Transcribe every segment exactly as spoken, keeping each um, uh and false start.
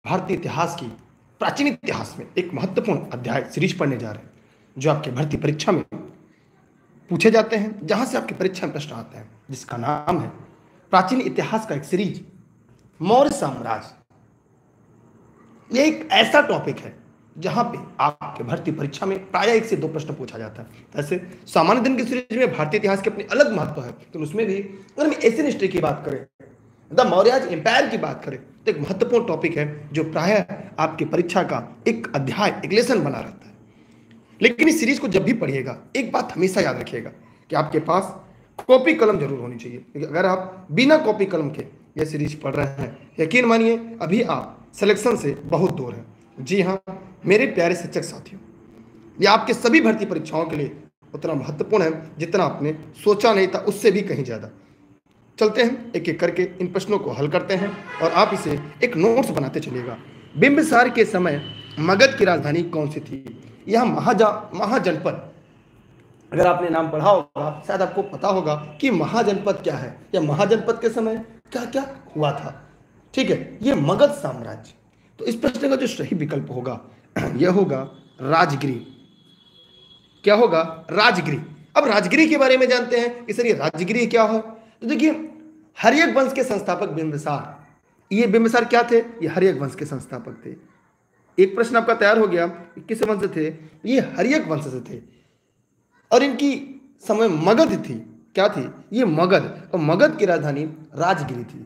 भारतीय इतिहास की प्राचीन इतिहास में एक महत्वपूर्ण अध्याय सीरीज पढ़ने जा रहे हैं, जो आपके भर्ती परीक्षा में पूछे जाते हैं, जहां से आपकी परीक्षा में प्रश्न आते हैं, जिसका नाम है प्राचीन इतिहास का एक सीरीज मौर्य साम्राज्य। यह एक ऐसा टॉपिक है जहां पे आपके भर्ती परीक्षा में प्राय एक से दो प्रश्न पूछा जाता है। वैसे सामान्य दिन की सीरीज में भारतीय इतिहास के अपने अलग महत्व है, तो उसमें भी अगर हम एशियन हिस्ट्री की बात करें, द मौर्याज एम्पायर की बात करें, तो एक महत्वपूर्ण टॉपिक है जो प्राय आपकी परीक्षा का एक अध्याय, एक लेसन बना रहता है। लेकिन इस सीरीज को जब भी पढ़िएगा, एक बात हमेशा याद रखिएगा कि आपके पास कॉपी कलम जरूर होनी चाहिए, क्योंकि अगर आप बिना कॉपी कलम के यह सीरीज पढ़ रहे हैं, यकीन मानिए अभी आप सिलेक्शन से बहुत दूर हैं। जी हाँ मेरे प्यारे शिक्षक साथियों, यह आपके सभी भर्ती परीक्षाओं के लिए उतना महत्वपूर्ण है जितना आपने सोचा नहीं था, उससे भी कहीं ज्यादा। चलते हैं एक एक करके इन प्रश्नों को हल करते हैं और आप इसे एक नोट्स बनाते चलिएगा। बिंबिसार के समय मगध की राजधानी कौन सी थी? यह महाजा महाजनपद, अगर आपने नाम पढ़ा होगा शायद आपको पता होगा कि महाजनपद क्या है, या महाजनपद के समय क्या क्या हुआ था। ठीक है, यह मगध साम्राज्य। तो इस प्रश्न का जो सही विकल्प होगा यह होगा राजगिरी। क्या होगा? राजगिरी। अब राजगिरी के बारे में जानते हैं कि सर ये राजगिरी क्या है। तो देखिए, हर्यक वंश के संस्थापक बिंबिसार। ये बिंबिसार क्या थे? ये हर्यक वंश के संस्थापक थे। एक प्रश्न आपका तैयार हो गया, किस वंश से थे? ये हर्यक वंश से थे और इनकी समय मगध थी। क्या थी? ये मगध, और मगध की राजधानी राजगिरी थी।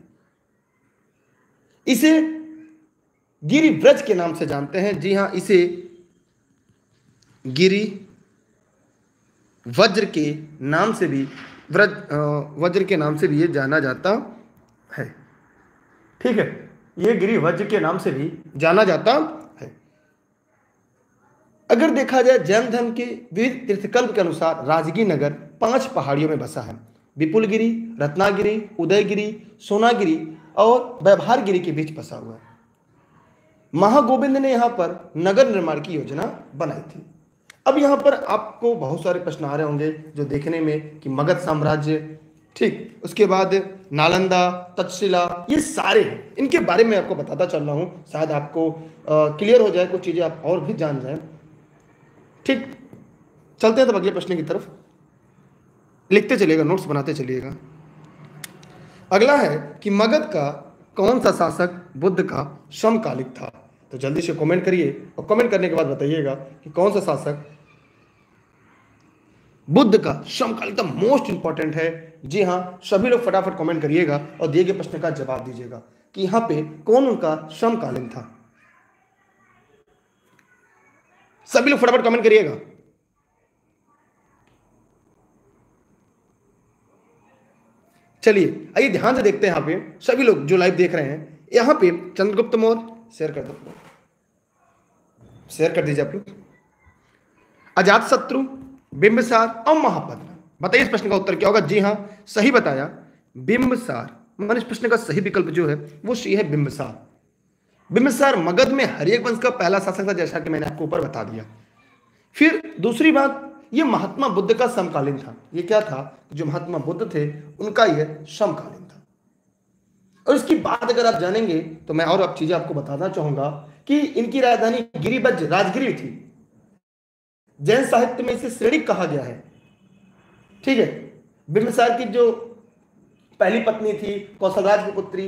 इसे गिरिव्रज के नाम से जानते हैं। जी हां, इसे गिरी वज्र के नाम से भी व्रज वज्र के नाम से भी ये जाना जाता है। ठीक है, ये गिरी वज्र के नाम से भी जाना जाता है। अगर देखा जाए जैन धर्म के विविध तीर्थकल्प के अनुसार राजगिरी नगर पांच पहाड़ियों में बसा है। विपुलगिरी, रत्नागिरी, उदयगिरी, सोनागिरी और व्यवहारगिरी के बीच बसा हुआ है। महागोविंद ने यहां पर नगर निर्माण की योजना बनाई थी। अब यहां पर आपको बहुत सारे प्रश्न आ रहे होंगे जो देखने में कि मगध साम्राज्य, ठीक, उसके बाद नालंदा, तक्षशिला, ये सारे हैं। इनके बारे में आपको बताता चल रहा हूं, शायद आपको क्लियर हो जाए, कुछ चीजें आप और भी जान जाएं। ठीक, चलते हैं तब अगले प्रश्न की तरफ। लिखते चलिएगा, नोट्स बनाते चलिएगा। अगला है कि मगध का कौन सा शासक बुद्ध का समकालिक था? तो जल्दी से कमेंट करिए और कमेंट करने के बाद बताइएगा कि कौन सा शासक बुद्ध का समकालिक था। मोस्ट इंपॉर्टेंट है। जी हां, सभी लोग फटाफट कमेंट करिएगा और दिए गए प्रश्न का जवाब दीजिएगा कि यहां पे कौन उनका समकालीन था। सभी लोग फटाफट कमेंट करिएगा। चलिए आइए ध्यान से देखते हैं। यहां पे सभी लोग जो लाइव देख रहे हैं, यहां पे चंद्रगुप्त मौर्य, शेयर कर दो, शेयर कर दीजिए आप लोग। अजातशत्रु, बिंबिसार और महापद्म। बताइए इस प्रश्न का उत्तर क्या होगा? जी हां, सही बताया, बिंबिसार। मान इस प्रश्न का सही विकल्प जो है वो सी है बिंबिसार। बिंबिसार मगध में हर्यक वंश का पहला शासक था, जैसा कि मैंने आपको ऊपर बता दिया। फिर दूसरी बात, ये महात्मा बुद्ध का समकालीन था। ये क्या था? जो महात्मा बुद्ध थे उनका यह समकालीन था। और इसकी बात अगर आप जानेंगे तो मैं और अब चीजें आपको बताना चाहूंगा कि इनकी राजधानी गिरिवज्र, राजगिरी थी। जैन साहित्य में इसे श्रेणिक कहा गया है। ठीक है, बिंबिसार की जो पहली पत्नी थी कौशलराज की पुत्री,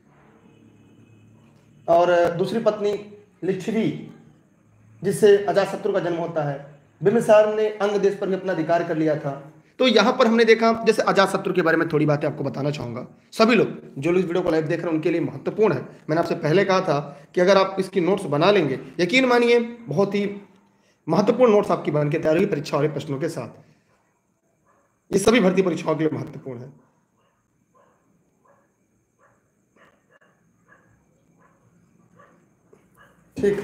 और दूसरी पत्नी लिच्छवी, जिससे अजातशत्रु का जन्म होता है। बिंबिसार ने अंग देश पर भी अपना अधिकार कर लिया था। तो यहां पर हमने देखा, जैसे अजातशत्रु के बारे में थोड़ी बातें आपको बताना चाहूंगा। सभी लोग जो लोग इस वीडियो को लाइव देख रहे हैं उनके लिए महत्वपूर्ण है। मैंने आपसे पहले कहा था कि अगर आप इसकी नोट्स बना लेंगे, यकीन मानिए बहुत ही महत्वपूर्ण नोट्स आपकी बन के तैयार होगी परीक्षा वाले प्रश्नों के साथ। ये सभी भर्ती परीक्षाओं के लिए महत्वपूर्ण है। ठीक,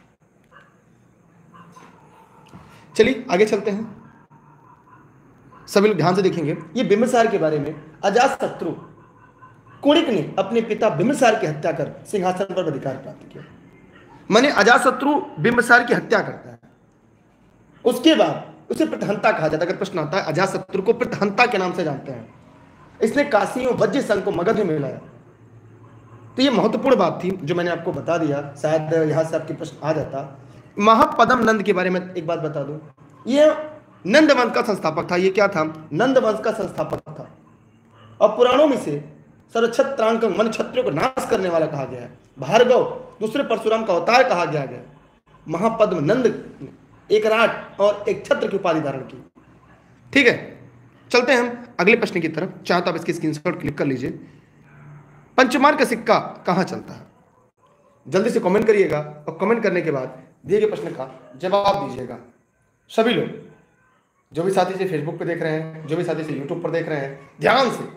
चलिए आगे चलते हैं। सभी लोग ध्यान से देखेंगे। ये बिंबिसार के बारे में, अजातशत्रु कुणिक ने अपने पिता बिंबिसार की हत्या कर सिंहासन पर अधिकार प्राप्त किया। माने अजातशत्रु बिंबिसार की हत्या करता है, उसके बाद उसे प्रतहंता कहा जाता है। अगर प्रश्न आता है, अजातशत्रु को प्रतहंता के नाम से जानते हैं। इसने काशी और वज्र संघ को मगध में मिलाया। तो ये महत्वपूर्ण बात थी जो मैंने आपको बता दिया, शायद यहाँ से आपके प्रश्न आ जाता। महापद्म नंद के बारे में एक बात बता दूं, ये नंद वंश का संस्थापक था। ये क्या था? नंद वंश का संस्थापक था। और पुराणों में से सर्वछत्रांक मन क्षत्रियों को नाश करने वाला कहा गया है। भार्गव दूसरे परशुराम का अवतार कहा गया है। महापद्म नंद एक राट और एक छत्र की उपाधि धारण की। ठीक है, चलते हैं हम अगले प्रश्न की तरफ। चाहे तो आप इसकी स्क्रीनशॉट क्लिक कर लीजिए। पंचमार्क का सिक्का कहां चलता है? जल्दी से कमेंट करिएगा और कमेंट करने के बाद दिए गए प्रश्न का जवाब दीजिएगा। सभी लोग, जो भी साथी से फेसबुक पे देख रहे हैं, जो भी साथी से यूट्यूब पर देख रहे हैं, ध्यान से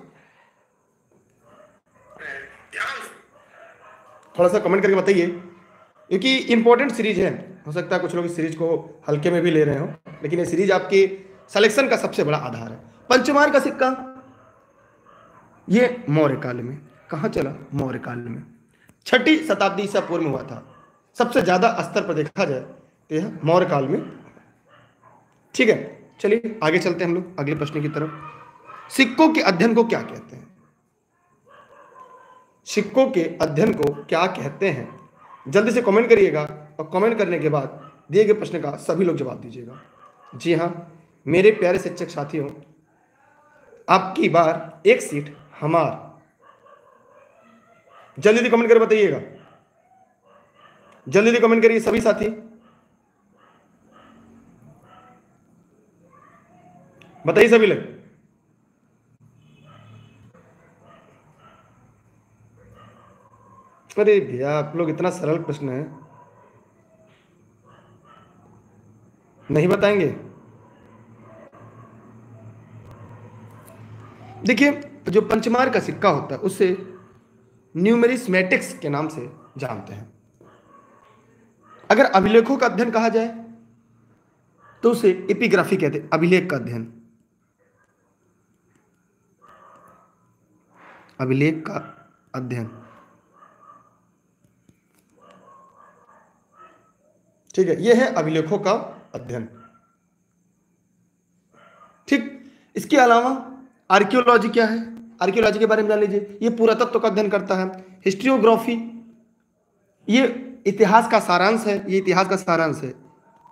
थोड़ा सा कमेंट करके बताइए, क्योंकि इंपॉर्टेंट सीरीज है। हो सकता है कुछ लोग इस सीरीज को हल्के में भी ले रहे हो, लेकिन ये सीरीज आपके सिलेक्शन का सबसे बड़ा आधार है। पंचमार्क का सिक्का ये मौर्य काल में कहां चला? मौर्य काल में छठी शताब्दी ईसा पूर्व में हुआ था। सबसे ज्यादा स्तर पर देखा जाए तो यह मौर्य काल में। ठीक है, चलिए आगे चलते हैं हम लोग अगले प्रश्न की तरफ। सिक्कों के अध्ययन को क्या कहते हैं? सिक्कों के अध्ययन को क्या कहते हैं? जल्दी से कमेंट करिएगा और कमेंट करने के बाद दिए गए प्रश्न का सभी लोग जवाब दीजिएगा। जी हाँ मेरे प्यारे शिक्षक साथियों, आपकी बार एक सीट हमार। जल्दी जल्दी कमेंट करके बताइएगा, जल्दी जल्दी कमेंट करिए सभी साथी। बताइए सभी लोग। अरे भैया आप लोग, इतना सरल प्रश्न है, नहीं बताएंगे? देखिए, जो पंचमार्क का सिक्का होता है उसे न्यूमेरिस्मेटिक्स के नाम से जानते हैं। अगर अभिलेखों का अध्ययन कहा जाए तो उसे एपिग्राफी कहते हैं, अभिलेख का अध्ययन, अभिलेख का अध्ययन। ठीक है, यह है अभिलेखों का अध्ययन। ठीक, इसके अलावा आर्कियोलॉजी क्या है? आर्कियोलॉजी के बारे में जान लीजिए। यह पुरातत्व का अध्ययन करता है। हिस्ट्रियोग्राफी, ये इतिहास का सारांश है। ये इतिहास का सारांश है।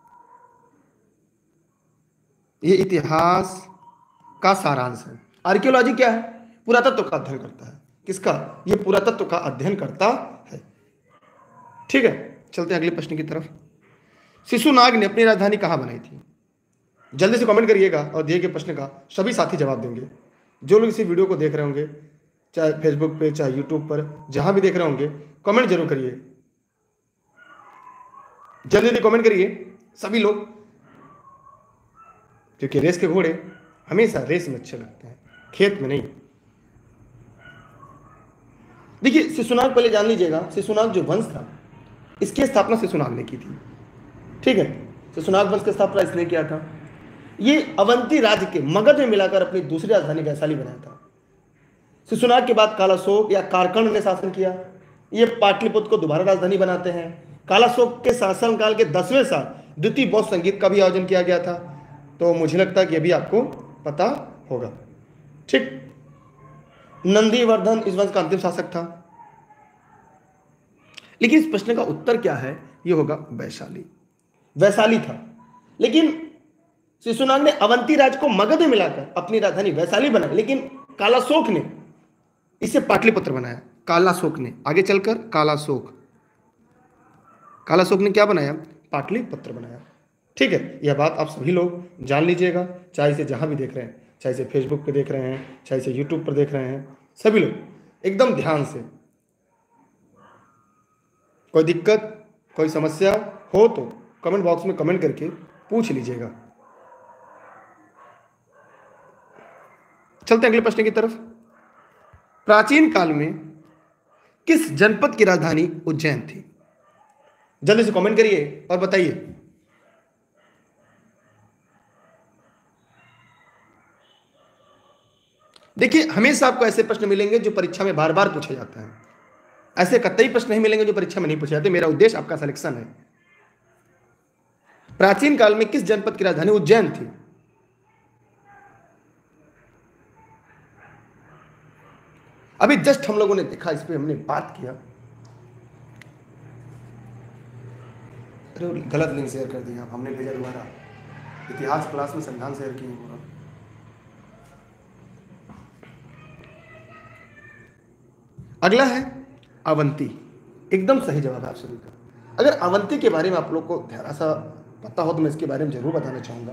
ये इतिहास का सारांश है। आर्कियोलॉजी क्या है? पुरातत्व का अध्ययन करता है। किसका? ये पुरातत्व का अध्ययन करता है। ठीक है, चलते हैं अगले प्रश्न की तरफ। शिशुनाग ने अपनी राजधानी कहां बनाई थी? जल्दी से कमेंट करिएगा और दिए गए प्रश्न का सभी साथी जवाब देंगे। जो लोग इसी वीडियो को देख रहे होंगे, चाहे फेसबुक पे चाहे यूट्यूब पर, जहां भी देख रहे होंगे, कमेंट जरूर करिए। जल्दी जल्दी कमेंट करिए सभी लोग, क्योंकि रेस के घोड़े हमेशा रेस में अच्छे लगते हैं, खेत में नहीं। देखिए, शिशुनाग पहले जान लीजिएगा। शिशुनाग जो वंश था, इसकी स्थापना शिशुनाग ने की थी। ठीक है, शिशुनाग वंश की स्थापना इसने किया था। ये अवंती राज्य के मगध में मिलाकर अपनी दूसरी राजधानी वैशाली बनाया था। शिशुनाग के बाद कालाशोक या कारकर्ण ने शासन किया। ये पाटलिपुत्र को दोबारा राजधानी बनाते हैं। कालाशोक के शासनकाल के दसवें साल द्वितीय बौद्ध संगीत का भी आयोजन किया गया था। तो मुझे लगता है कि अभी आपको पता होगा। ठीक, नंदीवर्धन इस वंश का अंतिम शासक था। लेकिन इस प्रश्न का उत्तर क्या है? यह होगा वैशाली। वैशाली था, लेकिन शिशुनाग ने अवंती राज्य को मगध में मिलाकर अपनी राजधानी वैशाली बनाई। लेकिन कालाशोक ने इसे पाटलिपुत्र बनाया। कालाशोक ने आगे चलकर कालाशोक कालाशोक ने क्या बनाया? पाटलिपुत्र बनाया। ठीक है, यह बात आप सभी लोग जान लीजिएगा, चाहे इसे जहां भी देख रहे हैं, चाहे इसे फेसबुक पे देख रहे हैं, चाहे इसे यूट्यूब पर देख रहे हैं, सभी लोग एकदम ध्यान से। कोई दिक्कत, कोई समस्या हो तो कमेंट बॉक्स में कमेंट करके पूछ लीजिएगा। चलते हैं अगले प्रश्न की तरफ। प्राचीन काल में किस जनपद की राजधानी उज्जैन थी? जल्दी से कमेंट करिए और बताइए। देखिए, हमेशा आपको ऐसे प्रश्न मिलेंगे जो परीक्षा में बार बार पूछे जाते हैं। ऐसे कतई प्रश्न नहीं मिलेंगे जो परीक्षा में नहीं पूछे जाते। मेरा उद्देश्य आपका सिलेक्शन है। प्राचीन काल में किस जनपद की राजधानी उज्जैन थी? अभी जस्ट हम लोगों ने देखा, इस पे हमने बात किया। अरे गलत लिंक शेयर कर दिया, हमने भेजा दोबारा। इतिहास क्लास में संविधान शेयर किए पूरा। अगला है अवंती। एकदम सही जवाब है आप सभी का। अगर अवंती के बारे में आप लोग को थोड़ा सा पता हो तो मैं इसके बारे में जरूर बताना चाहूंगा।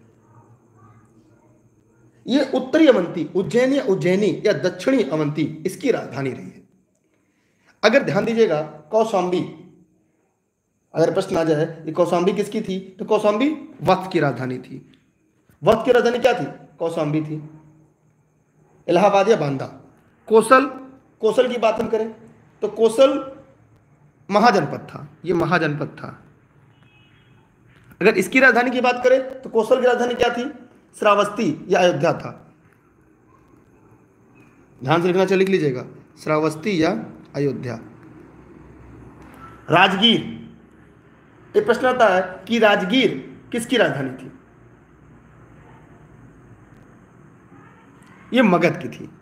ये उत्तरी अवंती, उज्जैन या उज्जैनी या दक्षिणी अवंती इसकी राजधानी रही है। अगर ध्यान दीजिएगा, कौशांबी, अगर प्रश्न आ जाए ये कौशांबी किसकी थी, तो कौशांबी वक्त की राजधानी थी। वक्त की राजधानी क्या थी? कौशांबी थी। इलाहाबाद या बांदा। कोसल, कोसल की बात हम करें तो कोसल महाजनपद था, ये महाजनपद था। अगर इसकी राजधानी की बात करें तो कोसल की राजधानी क्या थी? श्रावस्ती या अयोध्या था। ध्यान से लिखना चाहिए, लिख लीजिएगा, श्रावस्ती या अयोध्या। राजगीर, एक प्रश्न आता है कि राजगीर किसकी राजधानी थी? ये मगध की थी,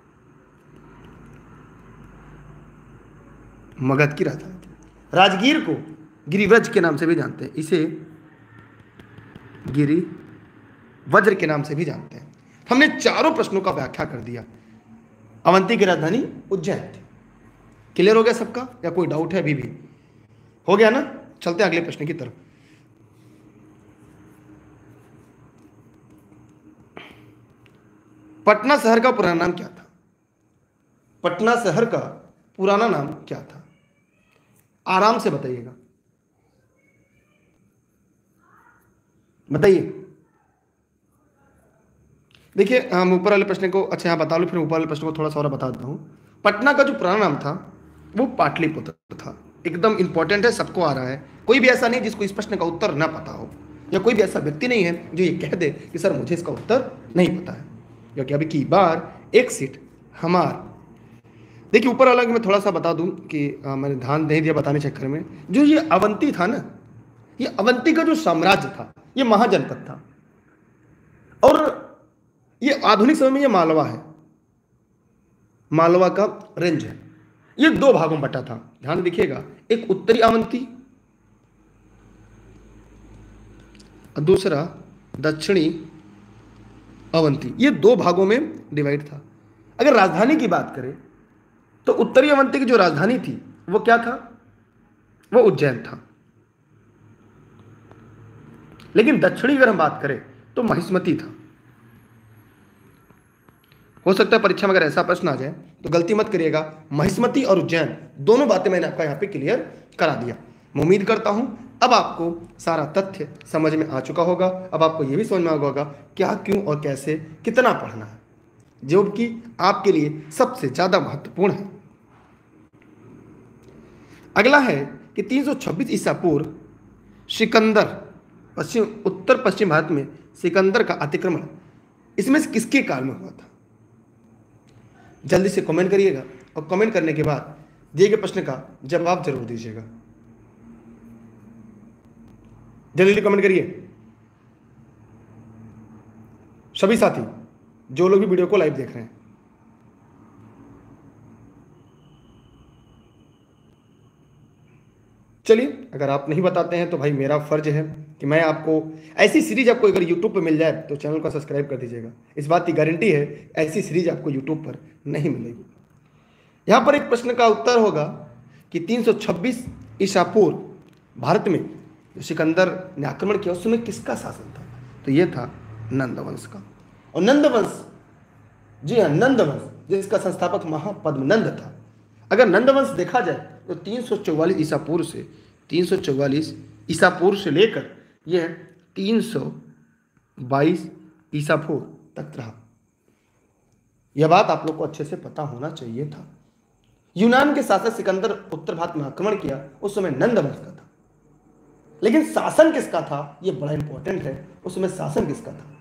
मगध की राजधानी थी। राजगीर को गिरिव्रज के नाम से भी जानते हैं, इसे गिरि वज्र के नाम से भी जानते हैं। हमने चारों प्रश्नों का व्याख्या कर दिया। अवंती की राजधानी उज्जैन थी। क्लियर हो गया सबका या कोई डाउट है? अभी भी हो गया ना? चलते हैं अगले प्रश्न की तरफ। पटना शहर का पुराना नाम क्या था? पटना शहर का पुराना नाम क्या था? आराम से बताइएगा, बताइए। देखिए हम ऊपर वाले प्रश्न को अच्छा यहाँ बता लो, फिर ऊपर वाले प्रश्न को थोड़ा सा और बता देता हूँ। पटना का जो पुराना नाम था वो पाटलिपुत्र था। एकदम इंपॉर्टेंट है, सबको आ रहा है। कोई भी ऐसा नहीं जिसको इस प्रश्न का उत्तर ना पता हो, या कोई भी ऐसा व्यक्ति नहीं है जो ये कह दे कि सर मुझे इसका उत्तर नहीं पता है, क्योंकि अभी की बार एक सीट हमार। देखिए ऊपर वाला मैं थोड़ा सा बता दूं कि आ, मैंने ध्यान नहीं दिया बताने चक्कर में। जो ये अवंती था ना, ये अवंती का जो साम्राज्य था ये महाजनपद था, और ये आधुनिक समय में ये मालवा है, मालवा का रेंज है। ये दो भागों में बटा था, ध्यान देखिएगा, एक उत्तरी अवंती और दूसरा दक्षिणी अवंती। ये दो भागों में डिवाइड था। अगर राजधानी की बात करें तो उत्तरी अवंती की जो राजधानी थी वो क्या था? वो उज्जैन था। लेकिन दक्षिणी अगर हम बात करें तो महिष्मती था। हो सकता है परीक्षा में अगर ऐसा प्रश्न आ जाए तो गलती मत करिएगा, महिष्मती और उज्जैन दोनों बातें मैंने आपका यहाँ पे क्लियर करा दिया। मैं उम्मीद करता हूं अब आपको सारा तथ्य समझ में आ चुका होगा। अब आपको यह भी समझ में आ होगा क्या, क्यों और कैसे, कितना पढ़ना है, जो कि आपके लिए सबसे ज्यादा महत्वपूर्ण है। अगला है कि तीन सौ छब्बीस ईसा पूर्व सिकंदर, पश्चिम उत्तर पश्चिम भारत में सिकंदर का अतिक्रमण इसमें से किसके काल में हुआ था? जल्दी से कमेंट करिएगा, और कमेंट करने के बाद दिए गए प्रश्न का जवाब जरूर दीजिएगा। जल्दी जल्दी कमेंट करिए सभी साथी, जो लोग भी वीडियो को लाइव देख रहे हैं। चलिए, अगर आप नहीं बताते हैं तो भाई मेरा फर्ज है कि मैं आपको ऐसी सीरीज आपको अगर यूट्यूब पर मिल जाए तो चैनल को सब्सक्राइब कर दीजिएगा। इस बात की गारंटी है ऐसी सीरीज आपको यूट्यूब पर नहीं मिलेगी। यहाँ पर एक प्रश्न का उत्तर होगा कि तीन सौ छब्बीस ईसा पूर्व भारत में जो सिकंदर ने आक्रमण किया उस समय किसका शासन था? तो ये था नंदवंश का। और नंदवंश, जी हाँ नंदवंश, जिसका संस्थापक महापद्मनंद था। अगर नंदवंश देखा जाए तो तीन सौ चौवालीस ईसा पूर्व से तीन सौ चौवालीस ईसा पूर्व से लेकर यह तीन सौ बाईस ईसा पूर्व तक रहा। यह बात आप लोग को अच्छे से पता होना चाहिए था। यूनान के शासक सिकंदर उत्तर भारत में आक्रमण किया उस समय नंदवंश का था, लेकिन शासन किसका था यह बड़ा इंपॉर्टेंट है। उस समय शासन किसका था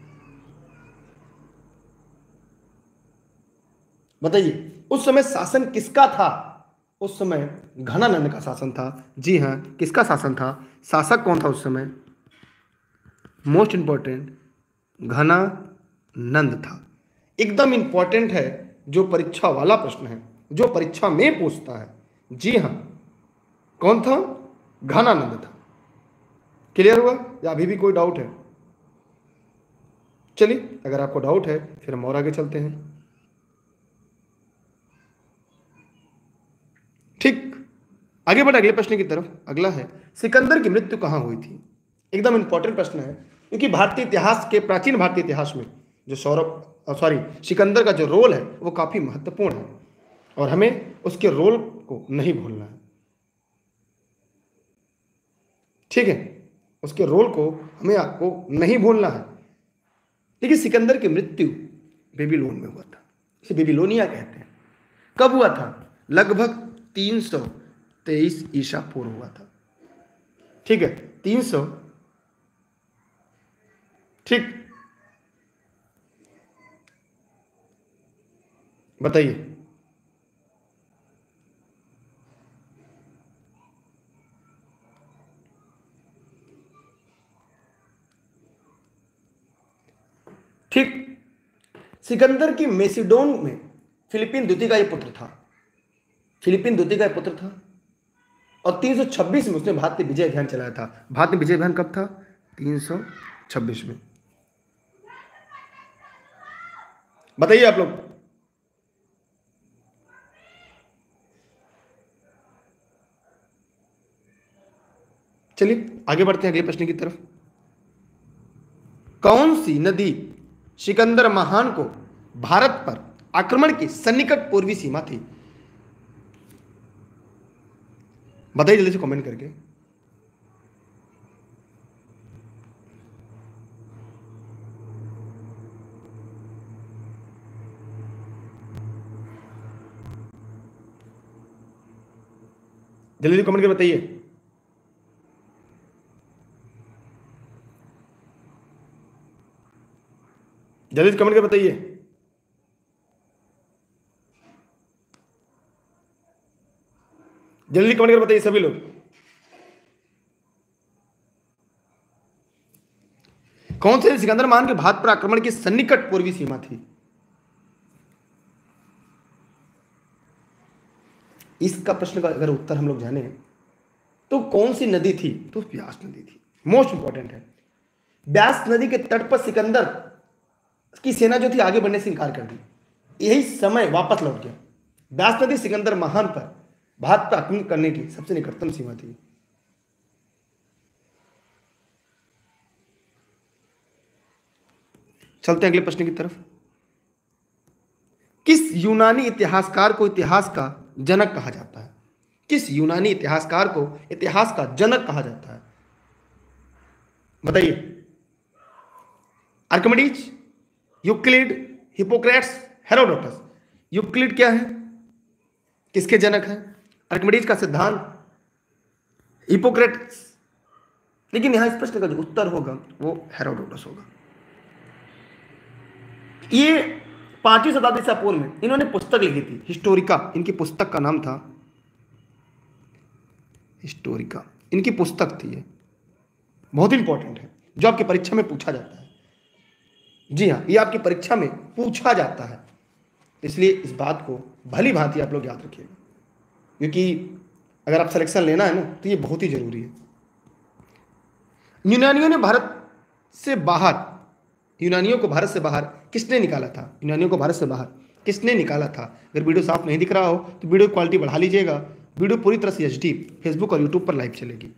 बताइए? उस समय शासन किसका था? उस समय घनानंद का शासन था। जी हाँ, किसका शासन था? शासक कौन था उस समय? मोस्ट इंपॉर्टेंट, घनानंद था। एकदम इंपॉर्टेंट है, जो परीक्षा वाला प्रश्न है जो परीक्षा में पूछता है। जी हाँ, कौन था? घनानंद था। क्लियर हुआ या अभी भी कोई डाउट है? चलिए, अगर आपको डाउट है फिर हम और आगे चलते हैं। ठीक, आगे बढ़े अगले प्रश्न की तरफ। अगला है, सिकंदर की मृत्यु कहां हुई थी? एकदम इंपॉर्टेंट प्रश्न है, क्योंकि भारतीय इतिहास के, प्राचीन भारतीय इतिहास में जो सौरभ सॉरी सिकंदर का जो रोल है वो काफी महत्वपूर्ण है, और हमें उसके रोल को नहीं भूलना है। ठीक है, उसके रोल को हमें आपको नहीं भूलना है। देखिए, सिकंदर की मृत्यु बेबीलोन में हुआ था, इसे बेबीलोनिया कहते हैं। कब हुआ था? लगभग तीन सौ तेईस ईसा पूर्व हुआ था। ठीक है, तीन सौ, ठीक, बताइए। ठीक, सिकंदर की मेसिडोन में फिलिपिन द्वितीय का यह पुत्र था, फिलिपिन द्वितीय का यह पुत्र था, और तीन सौ छब्बीस में उसने भारतीय विजय अभियान चलाया था। भारतीय विजय अभियान कब था? तीन सौ छब्बीस में। बताइए आप लोग। चलिए आगे बढ़ते हैं अगले प्रश्न की तरफ। कौन सी नदी सिकंदर महान को भारत पर आक्रमण की सन्निकट पूर्वी सीमा थी? बताइए जल्दी से कमेंट करके। जल्दी से कमेंट करके बताइए। जल्दी से कमेंट करके बताइए। जल्दी कमेंट करके बताइए सभी लोग। कौन से सिकंदर महान के भारत पर आक्रमण की सन्निकट पूर्वी सीमा थी? इसका प्रश्न का अगर उत्तर हम लोग जाने तो कौन सी नदी थी, तो ब्यास नदी थी। मोस्ट इंपॉर्टेंट है। ब्यास नदी के तट पर सिकंदर की सेना जो थी आगे बढ़ने से इंकार कर दी, यही समय वापस लौट गया। ब्यास नदी सिकंदर महान पर भारत पर आक्रमण करने की सबसे निकटतम सीमा थी। चलते हैं अगले प्रश्न की तरफ। किस यूनानी इतिहासकार को इतिहास का जनक कहा जाता है? किस यूनानी इतिहासकार को इतिहास का जनक कहा जाता है? बताइए। Archimedes, Euclid, Hippocrates, Herodotus. Euclid क्या है, किसके जनक हैं? आर्किमिडीज का सिद्धांत, हिपोक्रेट्स। लेकिन यहां इस प्रश्न का जो उत्तर होगा वो हेरोडोटस होगा। ये पांचवी शताब्दी से पूर्व में इन्होंने पुस्तक लिखी थी, हिस्टोरिका। इनकी पुस्तक का नाम था हिस्टोरिका, इनकी पुस्तक थी। ये बहुत इंपॉर्टेंट है, जो आपकी परीक्षा में पूछा जाता है। जी हाँ, ये आपकी परीक्षा में पूछा जाता है, इसलिए इस बात को भली भांति आप लोग याद रखिएगा, क्योंकि अगर आप सिलेक्शन लेना है ना तो ये बहुत ही जरूरी है। यूनानियों ने भारत से बाहर, यूनानियों को भारत से बाहर किसने निकाला था? यूनानियों को भारत से बाहर किसने निकाला था? अगर वीडियो साफ नहीं दिख रहा हो तो वीडियो क्वालिटी बढ़ा लीजिएगा। वीडियो पूरी तरह से एचडी फेसबुक और यूट्यूब पर लाइव चलेगी।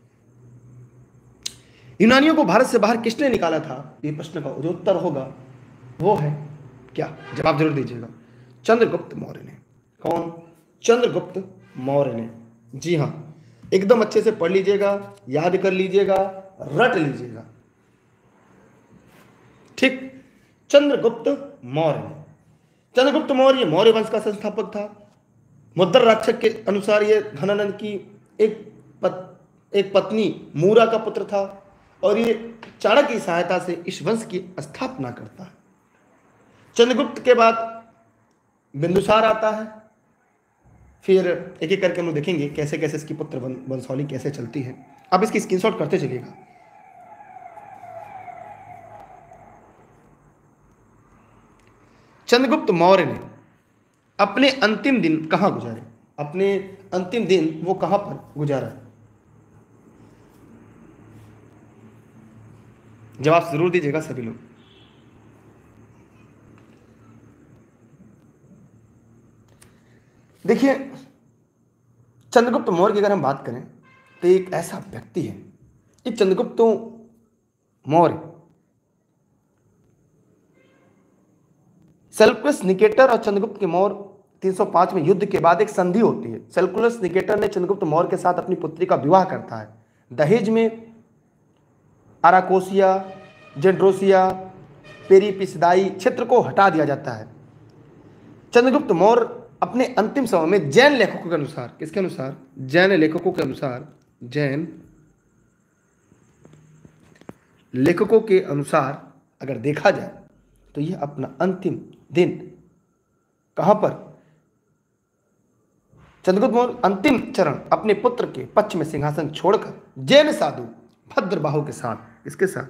यूनानियों को भारत से बाहर किसने निकाला था? ये प्रश्न का जो उत्तर होगा वो है क्या? जवाब जरूर दीजिएगा। चंद्रगुप्त मौर्य ने। कौन? चंद्रगुप्त मौर्य ने। जी हाँ, एकदम अच्छे से पढ़ लीजिएगा, याद कर लीजिएगा, रट लीजिएगा। ठीक, चंद्रगुप्त मौर्य। चंद्रगुप्त मौर्य मौर्य वंश का संस्थापक था। मुद्र राक्षक के अनुसार ये घनानंद की एक पत, एक पत्नी मूरा का पुत्र था, और ये चाणक्य की सहायता से इस वंश की स्थापना करता है। चंद्रगुप्त के बाद बिंदुसार आता है। फिर एक एक करके हम लोग देखेंगे कैसे कैसे इसकी पुत्र वंशावली कैसे चलती है। आप इसकी स्क्रीनशॉट करते चलिएगा। चंद्रगुप्त मौर्य ने अपने अंतिम दिन कहाँ गुजारे? अपने अंतिम दिन वो कहाँ पर गुजारा? जवाब जरूर दीजिएगा सभी लोग। देखिए, चंद्रगुप्त मौर्य की अगर हम बात करें तो एक ऐसा व्यक्ति है, ये चंद्रगुप्त मौर्य सेल्यूकस निकेटर और चंद्रगुप्त के मौर्य तीन सौ पाँच में युद्ध के बाद एक संधि होती है। सेल्यूकस निकेटर ने चंद्रगुप्त मौर्य के साथ अपनी पुत्री का विवाह करता है। दहेज में आराकोसिया, जेंड्रोसिया, पेरिपिसदाई क्षेत्र को हटा दिया जाता है। चंद्रगुप्त मौर्य अपने अंतिम समय में जैन लेखकों के अनुसार, किसके अनुसार? जैन लेखकों के अनुसार, जैन लेखकों के अनुसार अगर देखा जाए तो यह अपना अंतिम दिन कहां पर? चंद्रगुप्त मौर्य अंतिम चरण अपने पुत्र के पक्ष में सिंहासन छोड़कर जैन साधु भद्रबाहु के साथ, किसके साथ?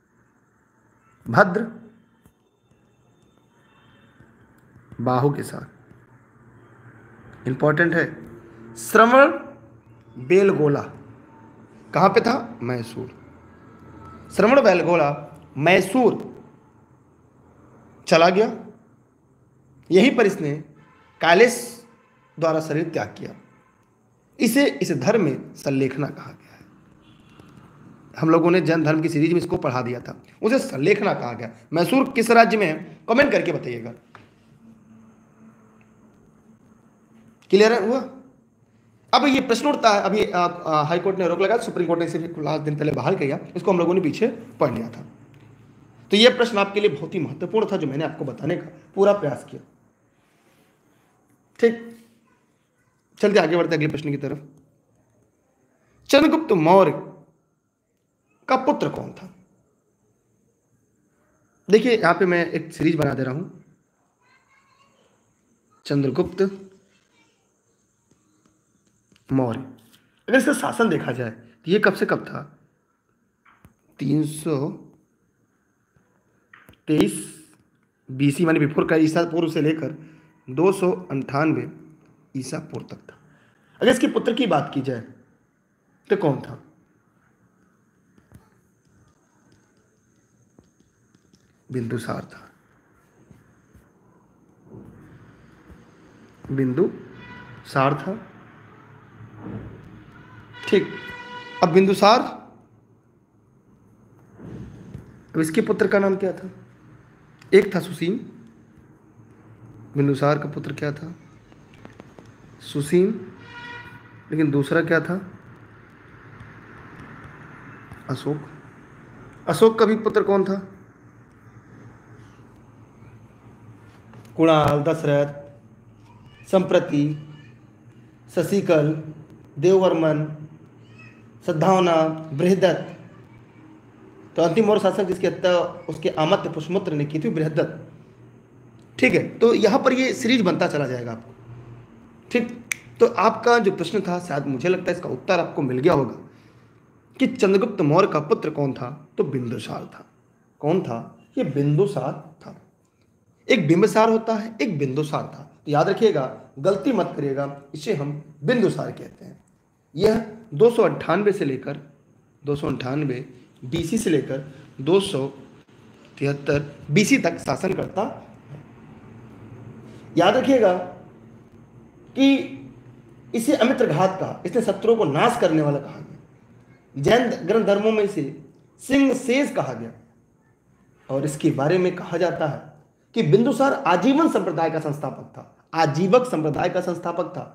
भद्र बाहु के साथ, इंपॉर्टेंट है, श्रवण बेलगोला कहां पे था? मैसूर। श्रवण बेलगोला मैसूर चला गया। यहीं पर इसने कालेश द्वारा शरीर त्याग किया। इसे इस धर्म में संलेखना कहा गया है। हम लोगों ने जैन धर्म की सीरीज में इसको पढ़ा दिया था, उसे संलेखना कहा गया। मैसूर किस राज्य में है? कमेंट करके बताइएगा। क्लियर है हुआ? अब ये प्रश्न उठता है, अभी हाई कोर्ट ने रोक लगा, सुप्रीम कोर्ट ने इसे लास्ट दिन पहले बहाल किया, इसको हम लोगों ने पीछे पढ़ लिया था। तो यह प्रश्न आपके लिए बहुत ही महत्वपूर्ण था जो मैंने आपको बताने का पूरा प्रयास किया। ठीक, चलते आगे बढ़ते अगले प्रश्न की तरफ। चंद्रगुप्त मौर्य का पुत्र कौन था? देखिए यहां पे मैं एक सीरीज बना दे रहा हूं, चंद्रगुप्त मौर्य। अगर इसका शासन देखा जाए तो ये कब से कब था? तीन सौ तेईस बीसी माने बिफोर का ईसा पूर्व से लेकर दो सौ अंठानवे ईसा पूर्व तक था। अगर इसके पुत्र की बात की जाए तो कौन था? बिंदुसार था। बिंदुसार था। ठीक, अब बिंदुसार, अब इसके पुत्र का नाम क्या था? एक था सुसीन, बिंदुसार का पुत्र क्या था? सुसीन। लेकिन दूसरा क्या था? अशोक। अशोक का भी पुत्र कौन था? कुणाल, दशरथ, संप्रति, शशिकल, देववर्मन, सद्भावना, बृहदत्त। तो अंतिम मौर्य शासक जिसकी हत्या उसके आमत्य पुष्यमित्र ने की थी, बृहदत्त। ठीक है, तो यहां पर ये सीरीज बनता चला जाएगा आपको। ठीक, तो आपका जो प्रश्न था शायद मुझे लगता है इसका उत्तर आपको मिल गया होगा कि चंद्रगुप्त मौर्य का पुत्र कौन था? तो बिंदुसार था। कौन था? ये बिंदुसार था। एक बिंबिसार होता है, एक बिंदुसार था। तो याद रखिएगा, गलती मत करिएगा, इसे हम बिंदुसार कहते हैं। यह दो सौ अट्ठानवे से लेकर दो सौ अंठानवे बीसी से लेकर दो सौ तिहत्तर बीसी तक शासन करता है। याद रखिएगा कि इसे अमित्र घात कहा, इसने शत्रुओं को नाश करने वाला कहा गया। जैन ग्रंथ धर्मों में इसे सिंह शेष कहा गया और इसके बारे में कहा जाता है कि बिंदुसार आजीवन संप्रदाय का संस्थापक था। आजीवक संप्रदाय का संस्थापक था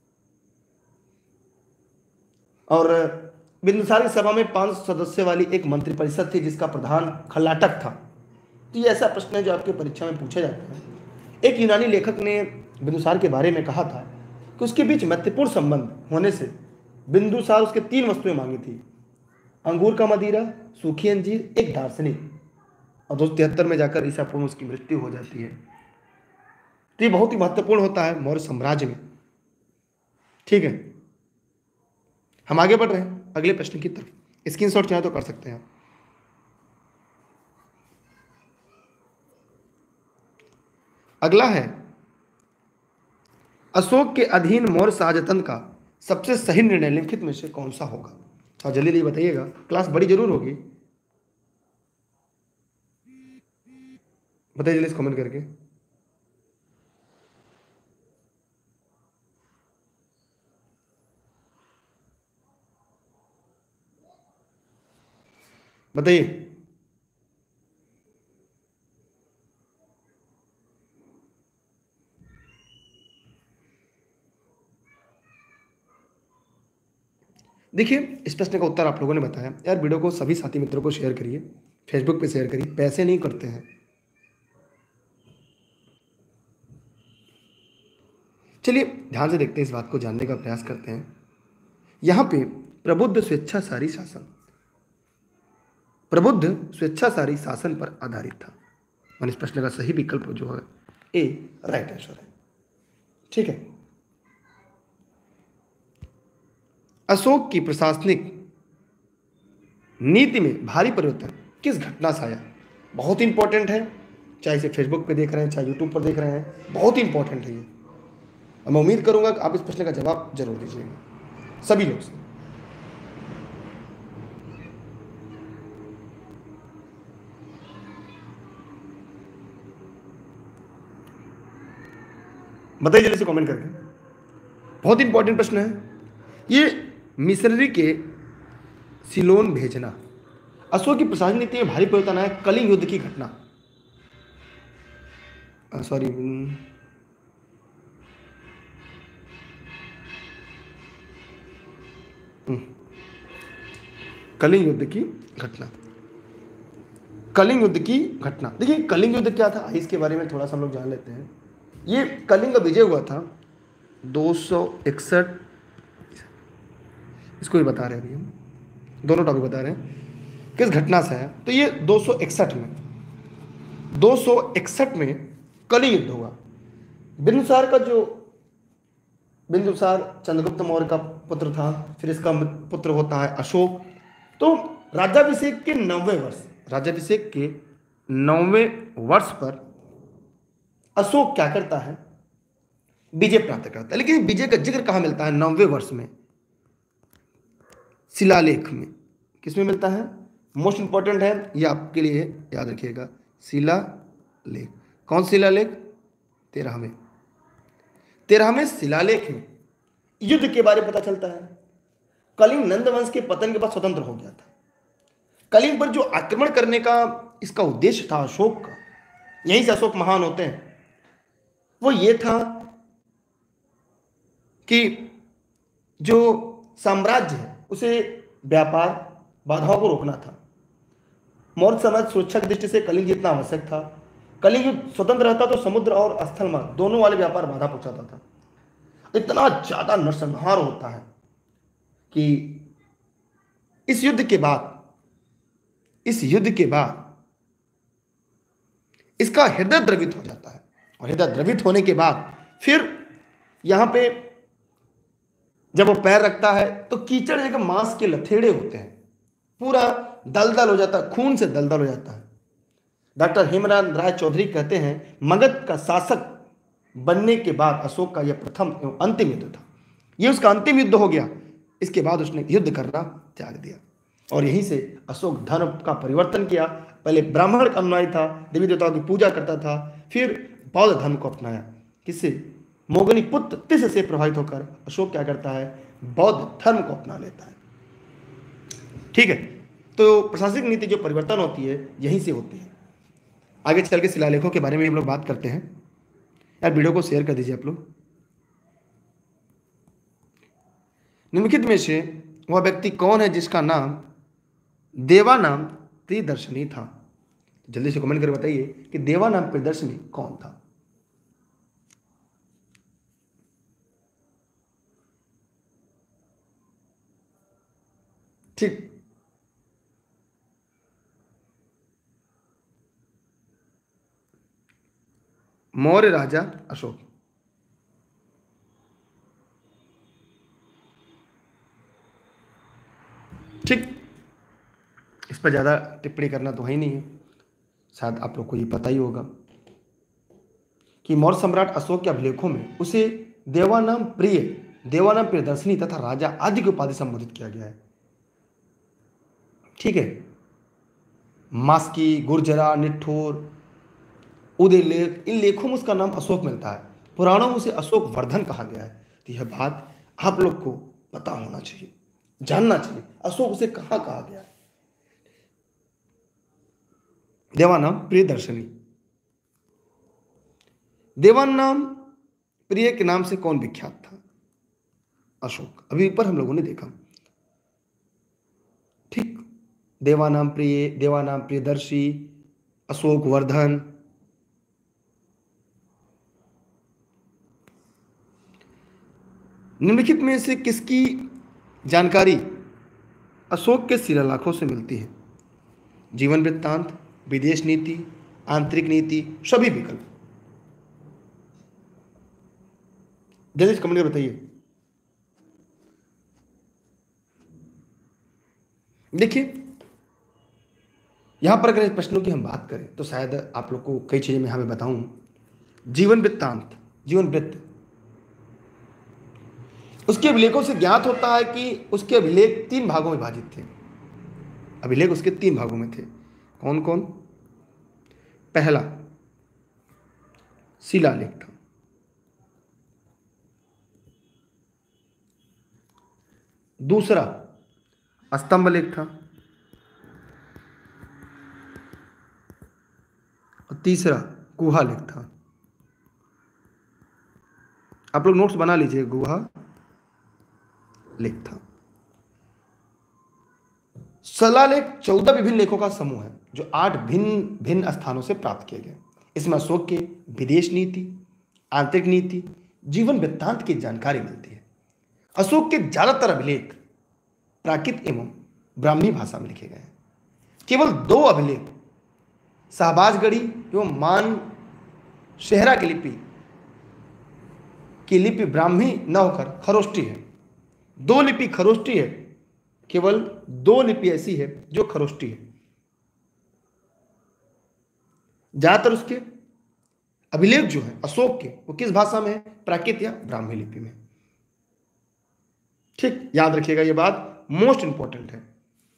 और बिंदुसार की सभा में पांच सदस्य वाली एक मंत्रिपरिषद थी जिसका प्रधान खल्लाटक था। तो ये ऐसा प्रश्न है जो आपके परीक्षा में पूछा जाता है। एक यूनानी लेखक ने बिंदुसार के बारे में कहा था कि उसके बीच मैत्रीपूर्ण संबंध होने से बिंदुसार उसके तीन वस्तुएं मांगी थी, अंगूर का मदिरा, सूखी अंजीर, एक दार्शनिक। और दो सौ तिहत्तर में जाकर ईसा पूर्व उसकी मृत्यु हो जाती है। तो ये बहुत ही महत्वपूर्ण होता है मौर्य साम्राज्य में। ठीक है, हम आगे बढ़ रहे हैं अगले प्रश्न की तरफ। स्क्रीनशॉट चाहे तो कर सकते हैं। अगला है अशोक के अधीन मौर्य शासनतंत्र का सबसे सही निर्णय निम्नलिखित में से कौन सा होगा? और जल्दी जल्दी बताइएगा, क्लास बड़ी जरूर होगी। बताइए जल्दी कमेंट करके। बताइए। देखिए, इस प्रश्न का उत्तर आप लोगों ने बताया। यार वीडियो को सभी साथी मित्रों को शेयर करिए, फेसबुक पे शेयर करिए, पैसे नहीं करते हैं। चलिए ध्यान से देखते हैं, इस बात को जानने का प्रयास करते हैं। यहां पे प्रबुद्ध स्वेच्छाचारी शासन, प्रबुद्ध स्वेच्छाचारी शासन पर आधारित था। और इस प्रश्न का सही विकल्प जो है ए राइट आंसर है। ठीक है। अशोक की प्रशासनिक नीति में भारी परिवर्तन किस घटना से आया? बहुत इंपॉर्टेंट है, चाहे इसे फेसबुक पे देख रहे हैं, चाहे यूट्यूब पर देख रहे हैं, बहुत इंपॉर्टेंट है ये। मैं उम्मीद करूंगा कि आप इस प्रश्न का जवाब जरूर दीजिएगा सभी लोग से। बताइए जल्दी से कमेंट करके, बहुत इंपॉर्टेंट प्रश्न है ये। मिशनरी के सिलोन भेजना, अशोक की प्रशासनिक नीति में भारी परिवर्तन आया, कलिंग युद्ध की घटना, सॉरी कलिंग युद्ध की घटना, कलिंग युद्ध की घटना। देखिए कलिंग युद्ध क्या था, इसके बारे में थोड़ा सा हम लोग जान लेते हैं। ये कलिंग का विजय हुआ था दो सौ इकसठ, इसको ही बता रहे हैं अभी हम, दोनों टॉपिक बता रहे हैं किस घटना से है। तो ये दो सौ इकसठ में दो सौ इकसठ में कलिंग युद्ध हुआ। बिंदुसार का जो बिंदुसार चंद्रगुप्त मौर्य का पुत्र था, फिर इसका पुत्र होता है अशोक। तो राज्याभिषेक के नौवें वर्ष राज्याभिषेक के नौवें वर्ष पर अशोक क्या करता है? विजय प्राप्त करता है। लेकिन विजय का जिक्र कहां मिलता है? नौवें वर्ष में शिलालेख में। किसमें मिलता है? मोस्ट इंपॉर्टेंट है ये आपके लिए, याद रखिएगा, शिलालेख। कौन शिलालेख? तेरहवें तेरहवें शिलालेख में युद्ध के बारे में पता चलता है। कलिंग नंद वंश के पतन के बाद स्वतंत्र हो गया था। कलिंग पर जो आक्रमण करने का इसका उद्देश्य था अशोक का, यहीं से अशोक महान होते हैं, वो ये था कि जो साम्राज्य है उसे व्यापार बाधाओं को रोकना था। मौर्य समाज सुरक्षा की दृष्टि से कलिंग जितना आवश्यक था। कलिंग स्वतंत्र रहता तो समुद्र और स्थल मार्ग दोनों वाले व्यापार बाधा पहुंचाता था। इतना ज्यादा नरसंहार होता है कि इस युद्ध के बाद इस युद्ध के बाद इसका हृदय द्रवित हो जाता है। और हृदय द्रवित होने के बाद फिर यहां पे जब वो पैर रखता है तो कीचड़ जगह मांस के लथेड़े होते हैं, पूरा दलदल हो जाता है, खून से दलदल हो जाता है। डॉक्टर हेमराज राय चौधरी कहते हैं मगध का शासक बनने के बाद अशोक का यह प्रथम एवं अंतिम युद्ध था। यह उसका अंतिम युद्ध हो गया। इसके बाद उसने युद्ध करना त्याग दिया और यहीं से अशोक धर्म का परिवर्तन किया। पहले ब्राह्मण का अनुयायी था, देवी देवताओं की पूजा करता था, फिर बौद्ध धर्म को अपनाया। किससे? मोगनी पुत्र तिस से प्रभावित होकर अशोक क्या करता है? बौद्ध धर्म को अपना लेता है। ठीक है, तो प्रशासनिक नीति जो परिवर्तन होती है यहीं से होती है। आगे चल के शिलालेखों के बारे में हम लोग बात करते हैं। यार वीडियो को शेयर कर दीजिए आप लोग। निम्नलिखित में से वह व्यक्ति कौन है जिसका नाम देवा नाम प्रियदर्शनी था? जल्दी से कमेंट कर बताइए कि देवा नाम प्रियदर्शनी कौन था? ठीक, मौर्य राजा अशोक। ठीक, इस पर ज़्यादा टिप्पणी करना तो है ही नहीं है। शायद आप लोग को ये पता ही होगा कि मौर्य सम्राट अशोक के अभिलेखों में उसे देवानाम प्रिय, देवानाम प्रियदर्शनी तथा राजा आदि की उपाधि संबोधित किया गया है। ठीक है, मास्की, गुर्जरा, निठुर, उदय लेख, इन लेखों में उसका नाम अशोक मिलता है। पुराणों में उसे अशोक वर्धन कहा गया है। तो यह बात आप लोग को पता होना चाहिए, जानना चाहिए, अशोक उसे कहां कहा गया है। देवानाम प्रियदर्शनी, देवानाम प्रिय के नाम से कौन विख्यात था? अशोक। अभी ऊपर हम लोगों ने देखा। ठीक, देवानाम प्रिय, देवानाम प्रियदर्शी, अशोक वर्धन। निम्नलिखित में से किसकी जानकारी अशोक के शिलालेखों से मिलती है? जीवन वृत्तांत, विदेश नीति, आंतरिक नीति, सभी विकल्प। जल्दी से कमेंट में बताइए। देखिए, यहां पर अगर इस प्रश्नों की हम बात करें तो शायद आप लोग को कई चीजें मैं यहां पे बताऊं। जीवन वृत्तांत, जीवन वृत्त, उसके अभिलेखों से ज्ञात होता है कि उसके अभिलेख तीन भागों में विभाजित थे। अभिलेख उसके तीन भागों में थे। कौन कौन? पहला शिलालेख था, दूसरा स्तंभ लेख था, और तीसरा गुहा लेख था। आप लोग नोट्स बना लीजिए। गुहा लेख था। शिलालेख चौदह विभिन्न लेखों का समूह है जो आठ भिन्न भिन्न स्थानों से प्राप्त किए गए। इसमें अशोक के विदेश नीति, आंतरिक नीति, जीवन वृत्तांत की जानकारी मिलती है। अशोक के ज्यादातर अभिलेख प्राकृत एवं ब्राह्मी भाषा में लिखे गए हैं। केवल दो अभिलेख शाहबाजगढ़ी एवं मान शेहरा की लिपि की लिपि ब्राह्मी न होकर खरोष्टी है। दो लिपि खरोष्टी है, केवल दो लिपि ऐसी है जो खरोष्टी है। ज्यादातर उसके अभिलेख जो है अशोक के, वो किस भाषा में है? प्राकृत या ब्राह्मी लिपि में। ठीक, याद रखिएगा, ये बात मोस्ट इंपॉर्टेंट है।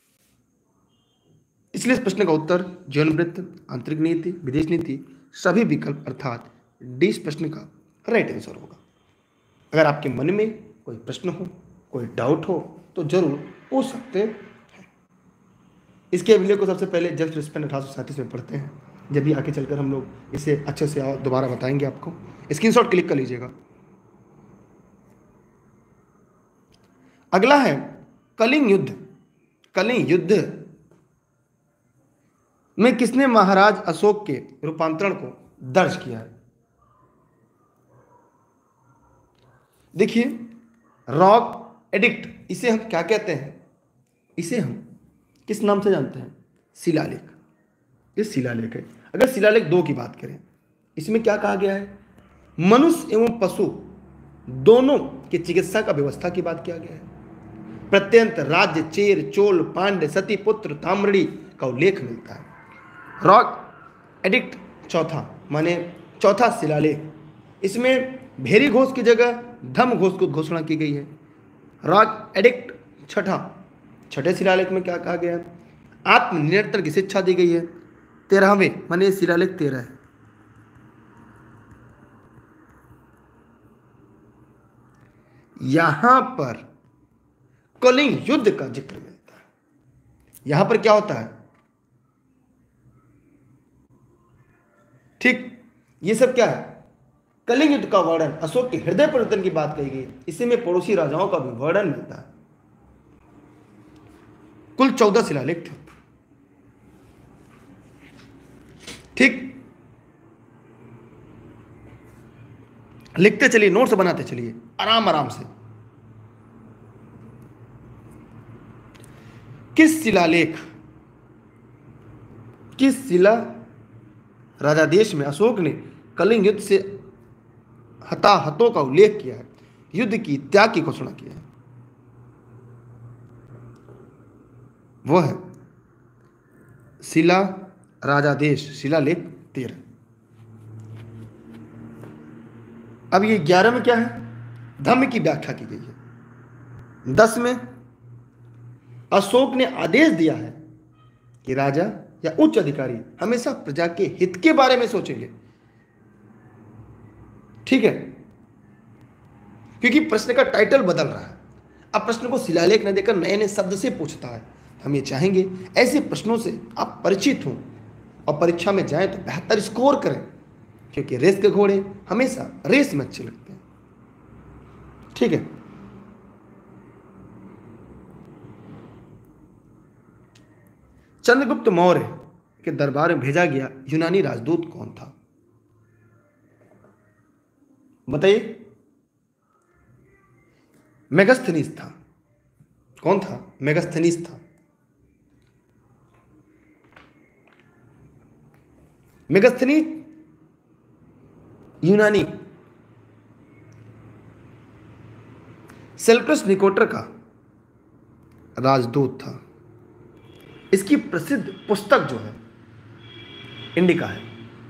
इसलिए इस प्रश्न का उत्तर जीवन वृत्त, आंतरिक नीति, विदेश नीति, सभी विकल्प अर्थात डी इस प्रश्न का राइट आंसर होगा। अगर आपके मन में कोई प्रश्न हो, कोई डाउट हो तो जरूर पूछ सकते हैं। इसके अभिलेख को सबसे पहले जस्ट रिस्पेंड अठारह सौ सैंतीस में पढ़ते हैं, जब भी आगे चलकर हम लोग इसे अच्छे से दोबारा बताएंगे आपको। स्क्रीनशॉट क्लिक कर लीजिएगा। अगला है कलिंग युद्ध। कलिंग युद्ध में किसने महाराज अशोक के रूपांतरण को दर्ज किया है? देखिए, रॉक एडिक्ट, इसे हम क्या कहते हैं? इसे हम किस नाम से जानते हैं? शिलालेख। ये शिलालेख है। अगर शिलालेख दो की बात करें, इसमें क्या कहा गया है? मनुष्य एवं पशु दोनों की चिकित्सा का व्यवस्था की बात किया गया है। प्रत्यंत राज्य, चेर, चोल, पांड्य, सती, पुत्र, ताम्रणी का उल्लेख मिलता है। रॉक एडिक्ट चौथा, माने चौथा शिलालेख, इसमें भेरी घोष की जगह धम घोष को घोषणा की गई है। रॉक एडिक्ट छठा, छठे शिलालेख में क्या कहा गया है? आत्मनिर्भरता की शिक्षा दी गई है। तेरहवें, माने शिलालेख तेरह है। यहां पर कलिंग युद्ध का जिक्र मिलता है। यहां पर क्या होता है? ठीक, ये सब क्या है? कलिंग युद्ध का वर्णन, अशोक के हृदय परिवर्तन की बात कही गई। इसी में पड़ोसी राजाओं का भी वर्णन मिलता है। कुल चौदह शिलालेख थे। ठीक, लिखते चलिए, नोट्स बनाते चलिए आराम आराम से। किस शिलालेख, किस शिला राजादेश में अशोक ने कलिंग युद्ध से हताहतों का उल्लेख किया है, युद्ध की त्याग की घोषणा की है? वह है शिला राजादेश, शिलालेख तेरह। अब ये ग्यारह में क्या है? धम्म की व्याख्या की गई है। दस में अशोक ने आदेश दिया है कि राजा या उच्च अधिकारी हमेशा प्रजा के हित के बारे में सोचेंगे। ठीक है, क्योंकि प्रश्न का टाइटल बदल रहा है। अब प्रश्न को शिलालेख न देकर नए नए शब्द से पूछता है। हम ये चाहेंगे ऐसे प्रश्नों से आप परिचित हों और परीक्षा में जाएं तो बेहतर स्कोर करें, क्योंकि रेस के घोड़े हमेशा रेस में अच्छे लगते हैं। ठीक है, चंद्रगुप्त मौर्य के दरबार में भेजा गया यूनानी राजदूत कौन था? बताइए। मेगास्थनीज था। कौन था? मेगास्थनीज था। मेगास्थनीज यूनानी सेल्यूकस निकोटर का राजदूत था। इसकी प्रसिद्ध पुस्तक जो है इंडिका है।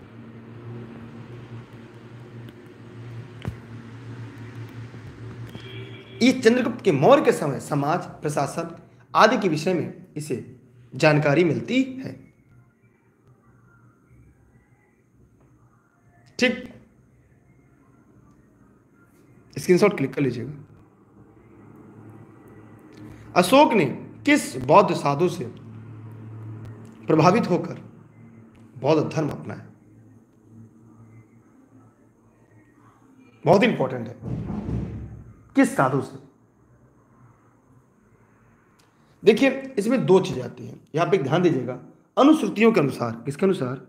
इस चंद्रगुप्त के मौर्य के समय समाज, प्रशासन आदि के विषय में इसे जानकारी मिलती है। ठीक, स्क्रीनशॉट क्लिक कर लीजिएगा। अशोक ने किस बौद्ध साधु से प्रभावित होकर बौद्ध धर्म अपनाया? बहुत इंपॉर्टेंट है। किस साधु से? देखिए, इसमें दो चीजें आती हैं, यहां पे ध्यान दीजिएगा। अनुश्रुतियों के अनुसार, किसके अनुसार?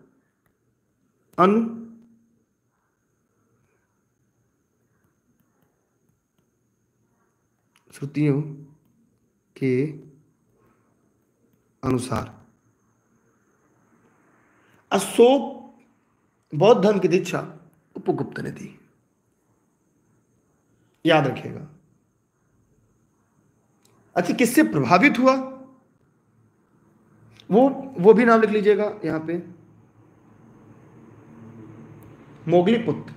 अनुश्रुतियों के अनुसार अशोक बौद्ध धर्म की दीक्षा उपगुप्त ने दी। याद रखिएगा। अच्छा, किससे प्रभावित हुआ? वो वो भी नाम लिख लीजिएगा यहां पे, मोगलीपुत्र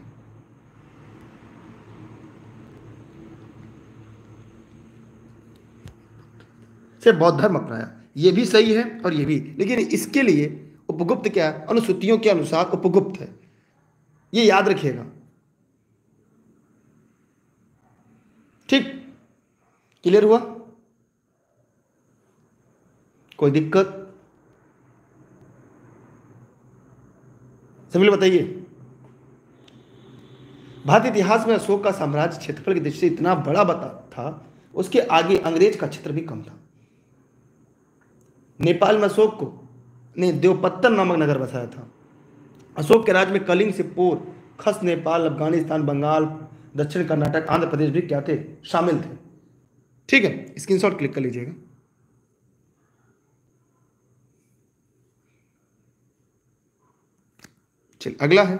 से बौद्ध धर्म अपनाया। ये भी सही है और ये भी, लेकिन इसके लिए उपगुप्त क्या है? अनुश्रुतियों के अनुसार उपगुप्त है, ये याद रखिएगा। ठीक, क्लियर हुआ? कोई दिक्कत? सभी लोग बताइए। भारतीय इतिहास में अशोक का साम्राज्य क्षेत्रफल की दृष्टि से इतना बड़ा बता था, उसके आगे अंग्रेज का क्षेत्र भी कम था। नेपाल में अशोक को ने देवपत्तन नामक नगर बसाया था। अशोक के राज्य में कलिंग, सिप्पुर, खस, नेपाल, अफगानिस्तान, बंगाल, दक्षिण कर्नाटक, आंध्र प्रदेश भी क्या थे? शामिल थे। ठीक है, स्क्रीनशॉट क्लिक कर लीजिएगा। चलिए, अगला है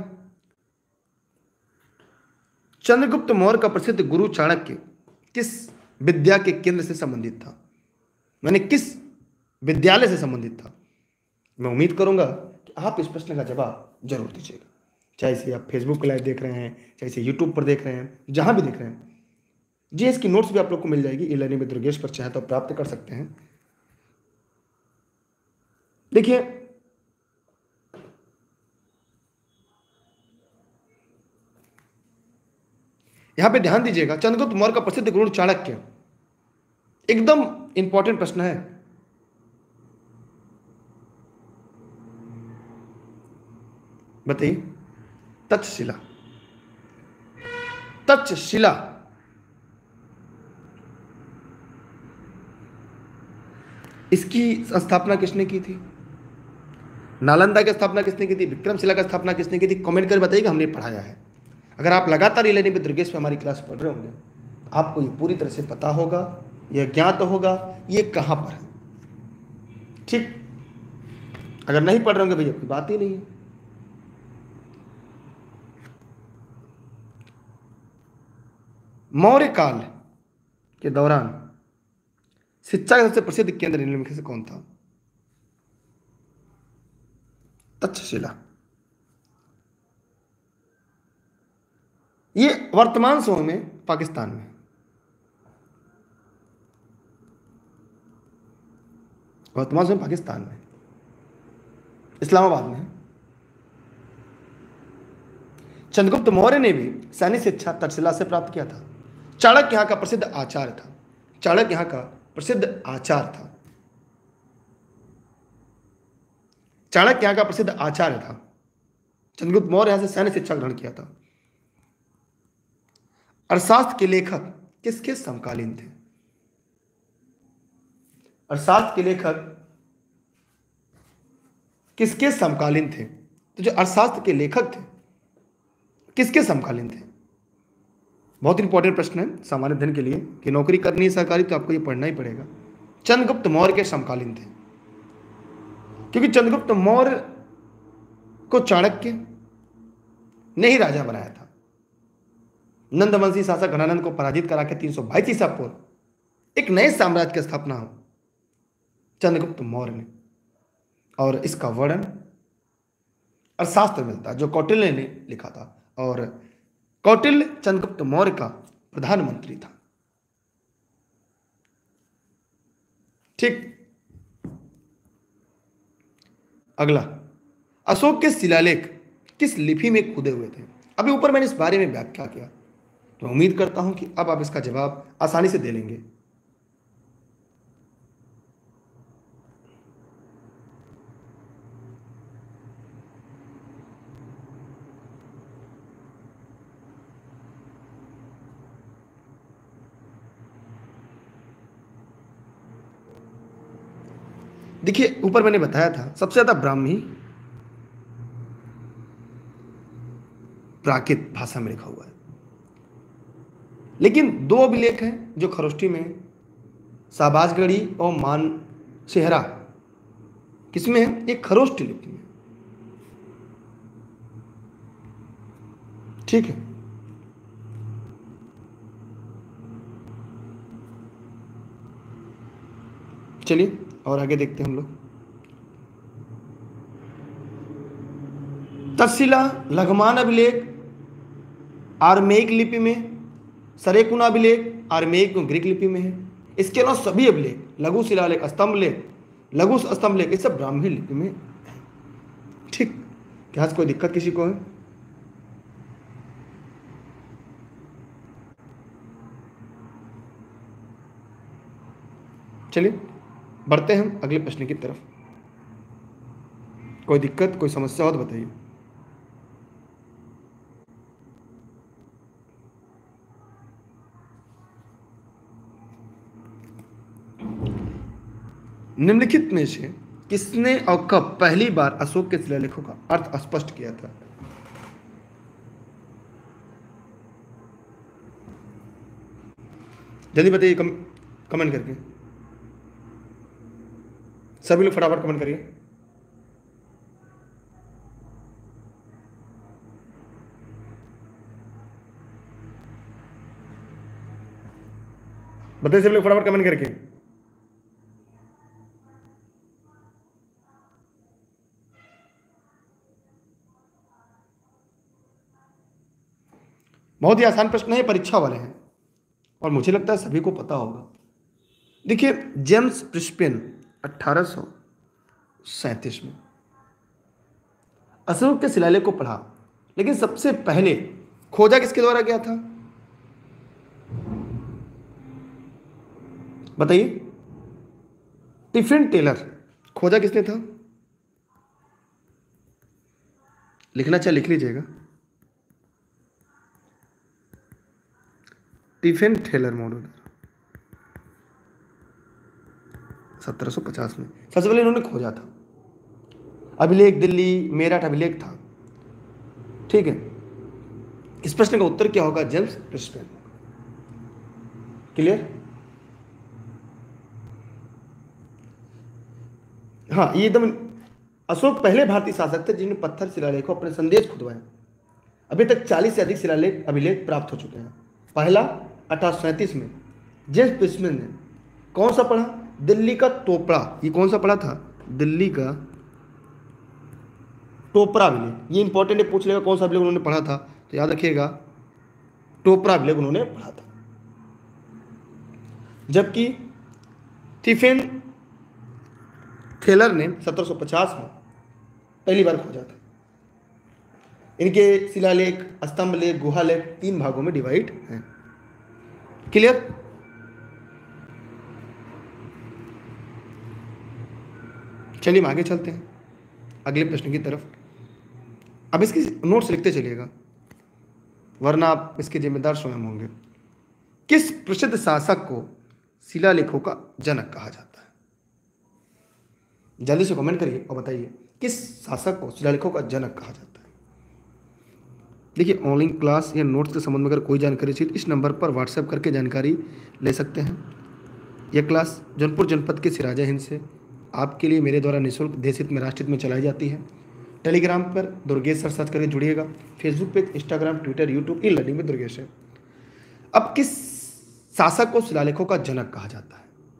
चंद्रगुप्त मौर्य का प्रसिद्ध गुरु चाणक्य किस विद्या के केंद्र से संबंधित था? मैंने किस विद्यालय से संबंधित था? मैं उम्मीद करूंगा कि आप इस प्रश्न का जवाब जरूर दीजिएगा, चाहे से आप फेसबुक पे लाइव देख रहे हैं, चाहे से यूट्यूब पर देख रहे हैं, जहां भी देख रहे हैं। जीएस की नोट्स भी आप लोग को मिल जाएगी ई लर्निंग विद दुर्गेश पर, चाहे तो प्राप्त कर सकते हैं। देखिए, यहां पे ध्यान दीजिएगा। चंद्रगुप्त मौर्य का प्रसिद्ध गुरु चाणक्य, एकदम इंपॉर्टेंट प्रश्न है। बताइए। तक्षशिला। तक्षशिला इसकी स्थापना किसने की थी? नालंदा की स्थापना किसने की थी? विक्रमशिला की स्थापना किसने की थी? कमेंट कर बताइएगा, हमने पढ़ाया है। अगर आप लगातार ई लर्निंग विद दुर्गेश पे हमारी क्लास पढ़ रहे होंगे, आपको ये पूरी तरह से पता होगा, यह ज्ञात होगा ये कहां पर है। ठीक, अगर नहीं पढ़ रहे होंगे भैया कोई बात ही नहीं है। मौर्य काल के दौरान शिक्षा का सबसे प्रसिद्ध केंद्र निम्नलिखित से कौन था? तक्षशिला। ये वर्तमान समय में पाकिस्तान में, वर्तमान समय पाकिस्तान में, इस्लामाबाद में। चंद्रगुप्त मौर्य ने भी सैनिक शिक्षा तक्षशिला से प्राप्त किया था। चाणक्य यहाँ का प्रसिद्ध आचार्य था। चाणक्य यहाँ का प्रसिद्ध आचार्य था। चाणक्य यहाँ का प्रसिद्ध आचार्य था। चंद्रगुप्त मौर्य यहाँ से सैन्य शिक्षा ग्रहण किया था। अर्थशास्त्र के लेखक किसके समकालीन थे? अर्थशास्त्र के लेखक किसके समकालीन थे? तो जो अर्थशास्त्र के लेखक थे किसके समकालीन थे? बहुत इंपॉर्टेंट प्रश्न है सामान्य अध्ययन के लिए कि नौकरी करनी है सरकारी तो आपको ये पढ़ना ही पड़ेगा। चंद्रगुप्त मौर्य के समकालीन थे, क्योंकि चंद्रगुप्त मौर्य को चाणक्य ने ही राजा बनाया था। नंदवंशी शासक घनानंद को पराजित करा के तीन सौ बाईस ईसा पूर्व एक नए साम्राज्य की स्थापना हो चंद्रगुप्त मौर्य ने, और इसका वर्णन अर्थशास्त्र मिलता है जो कौटिल्य ने लिखा था। और कौटिल्य चंद्रगुप्त मौर्य का प्रधानमंत्री था। ठीक। अगला, अशोक के शिलालेख किस लिपि में खुदे हुए थे? अभी ऊपर मैंने इस बारे में व्याख्या किया, तो उम्मीद करता हूं कि अब आप इसका जवाब आसानी से दे लेंगे। देखिए, ऊपर मैंने बताया था सबसे ज्यादा ब्राह्मी प्राकृत भाषा में लिखा हुआ है, लेकिन दो अभिलेख हैं जो खरोष्ठी में, शाहबाजगढ़ी और मानसेहरा, किसमें है? एक खरोष्ठी लिपि में। ठीक है। चलिए और आगे देखते हैं हम लोग। तक्षशिला लघुमान अभिलेख आर्मेयिक लिपि में, सरेकुना अभिलेख आर्मेयिक और ग्रीक लिपि में है। इसके अलावा सभी अभिलेख, लघु शिलालेख, स्तंभ लेख, लघु स्तंभ लेख, ये सब ब्राह्मी लिपि में। ठीक। क्या कोई दिक्कत किसी को है? चलिए बढ़ते हैं अगले प्रश्न की तरफ। कोई दिक्कत, कोई समस्या हो तो बताइए। निम्नलिखित में से किसने और कब पहली बार अशोक के शिलालेखों का अर्थ स्पष्ट किया था? जल्दी बताइए, कम, कमेंट करके। सभी लोग फटाफट कमेंट करिए। बताइए सभी लोग फटाफट कमेंट करके। बहुत ही आसान प्रश्न है, परीक्षा वाले हैं और मुझे लगता है सभी को पता होगा। देखिए, जेम्स प्रिस्पिन अठारह सौ सैंतीस में अशोक के शिलालेख को पढ़ा, लेकिन सबसे पहले खोजा किसके द्वारा गया था? बताइए। Tiffin Taylor. खोजा किसने था? लिखना चाहे लिख लीजिएगा। टिफिन टेलर मॉडल सत्रह सौ पचास में सबसे पहले इन्होंने खोजा था। अभिलेख दिल्ली मेरठ अभिलेख था। ठीक है। इस प्रश्न का उत्तर क्या होगा? James Prinsep. क्लियर? हाँ, ये एकदम। अशोक पहले भारतीय शासक थे जिन्होंने पत्थर शिलालेखों अपने संदेश खुदवाए। अभी तक चालीस से अधिक शिलालेख अभिलेख प्राप्त हो चुके हैं। पहला अठारह सौ सैंतीस में जेम्स प्रिस्पिन ने कौन सा पढ़ा? दिल्ली का टोपरा। ये कौन सा पढ़ा था? दिल्ली का टोपरा अभिलेख। ये इंपॉर्टेंट है, पूछ लेगा कौन सा अभिलेख उन्होंने पढ़ा था, तो याद रखिएगा टोपरा अभिलेख उन्होंने पढ़ा था। जबकि थिफेन थेलर ने सत्रह सौ पचास में पहली बार खोजा था। इनके शिलालेख, स्तंभ लेख, गुहा लेख तीन भागों में डिवाइड हैं। क्लियर? चलिए हम आगे चलते हैं अगले प्रश्न की तरफ। अब इसकी नोट्स लिखते चलिएगा, वरना आप इसके जिम्मेदार स्वयं होंगे। किस प्रसिद्ध शासक को शिलालेखों का जनक कहा जाता है? जल्दी से कमेंट करिए और बताइए किस शासक को शिलालेखों का जनक कहा जाता है। देखिए, ऑनलाइन क्लास या नोट्स के संबंध में अगर कोई जानकारी चाहिए तो इस नंबर पर व्हाट्सएप करके जानकारी ले सकते हैं। यह क्लास जौनपुर जनपद के सिराजा हिंद से आपके लिए मेरे द्वारा निःशुल्क देश हित में राष्ट्र हित में चलाई जाती है। टेलीग्राम पर दुर्गेश सर सर्च करके जुड़िएगा। फेसबुक पे, Instagram, Twitter, YouTube, e learning में दुर्गेश है। अब किस शासक को शिलालेखों का जनक कहा जाता है?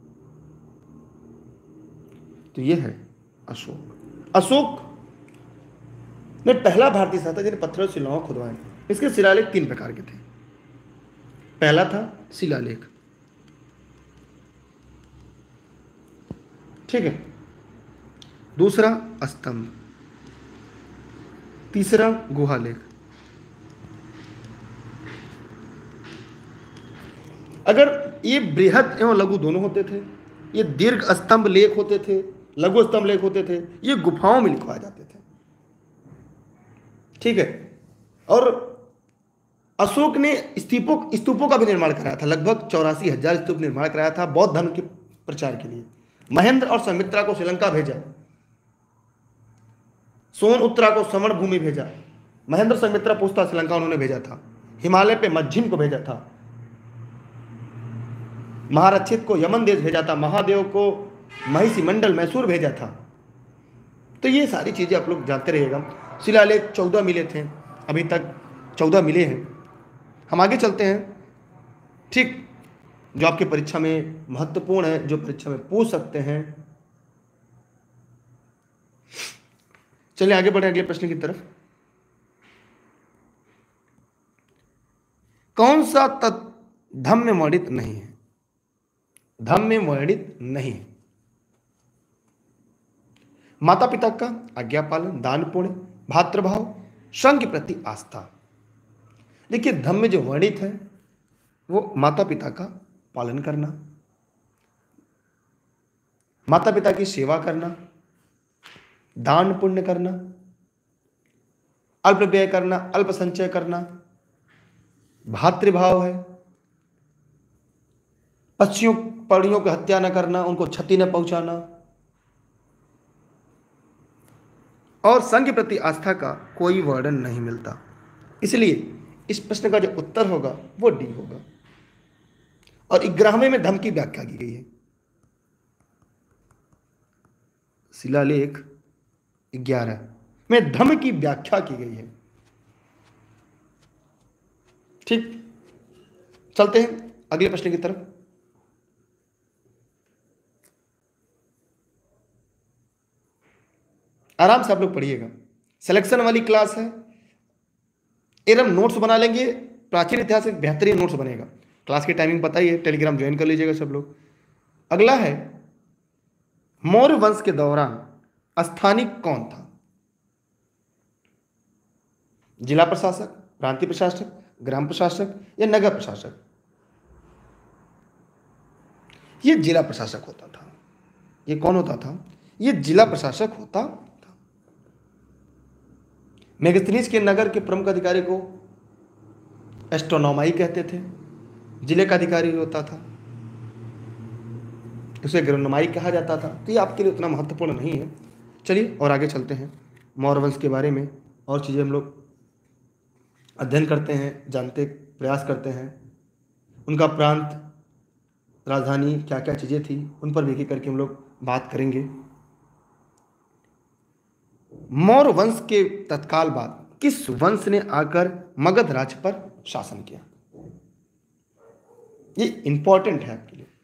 तो यह है अशोक। अशोक ने पहला भारतीय शासक जिन्हें पत्थरों शिलाओं खुदवाए। इसके शिलालेख तीन प्रकार के थे। पहला था शिलालेख, ठीक है। दूसरा स्तंभ, तीसरा गुहालेख। अगर ये बृहद एवं लघु दोनों होते थे, ये दीर्घ स्तंभ लेख होते थे, लघु स्तंभ लेख होते थे, ये गुफाओं में लिखवाए जाते थे, ठीक है। और अशोक ने स्तूपों स्तूपों का भी निर्माण कराया था। लगभग चौरासी हजार स्तूप निर्माण कराया था बौद्ध धर्म के प्रचार के लिए। महेंद्र और संमित्रा को श्रीलंका भेजा, सोन उत्तरा को समण भूमि भेजा। महेंद्र संमित्रा पुस्ता श्रीलंका उन्होंने भेजा था। हिमालय पे मज्जिम को भेजा था। महारक्षित को यमन देश भेजा था। महादेव को महिषी मंडल मैसूर भेजा था। तो ये सारी चीजें आप लोग जानते रहिएगा। शिलालेख चौदह मिले थे, अभी तक चौदह मिले हैं। हम आगे चलते हैं, ठीक, जो आपकी परीक्षा में महत्वपूर्ण है, जो परीक्षा में पूछ सकते हैं। चलिए आगे बढ़े अगले प्रश्न की तरफ। कौन सा तत्व धम्म में वर्णित नहीं है? धम्म में वर्णित नहीं है। माता पिता का आज्ञा पालन, दान पुण्य, भातृभाव, संघ के प्रति आस्था। देखिए, धम्म में जो वर्णित है वो माता पिता का पालन करना, माता पिता की सेवा करना, दान पुण्य करना, अल्प व्यय करना, अल्प संचय करना, भातृभाव है, पक्षियों पक्षियों की हत्या न करना, उनको क्षति न पहुंचाना, और संघ के प्रति आस्था का कोई वर्णन नहीं मिलता। इसलिए इस प्रश्न का जो उत्तर होगा वो डी होगा। और ग्यारहवें में धम्म की व्याख्या की गई है। शिलालेख ग्यारह में धम्म की व्याख्या की गई है, ठीक। चलते हैं अगले प्रश्न की तरफ। आराम से आप लोग पढ़िएगा। सिलेक्शन वाली क्लास है, एरम नोट्स बना लेंगे। प्राचीन इतिहास एक बेहतरीन नोट्स बनेगा। क्लास की टाइमिंग पता ही है, टेलीग्राम ज्वाइन कर लीजिएगा सब लोग। अगला है, मौर्य वंश के दौरान स्थानिक कौन था? जिला प्रशासक, प्रांतीय प्रशासक, ग्राम प्रशासक या नगर प्रशासक? ये जिला प्रशासक होता था। ये कौन होता था? ये जिला प्रशासक होता था। मेगस्थनीज के नगर के प्रमुख अधिकारी को एस्ट्रोनोमाई कहते थे। जिले का अधिकारी होता था, उसे ग्रोनोमाई कहा जाता था। तो ये आपके लिए उतना महत्वपूर्ण नहीं है। चलिए और आगे चलते हैं। मौर्य वंश के बारे में और चीज़ें हम लोग अध्ययन करते हैं, जानते प्रयास करते हैं। उनका प्रांत, राजधानी, क्या क्या चीज़ें थी, उन पर भी करके हम लोग बात करेंगे। मौर्य वंश के तत्काल बाद किस वंश ने आकर मगध राज्य पर शासन किया? ये इंपॉर्टेंट है आपके लिए,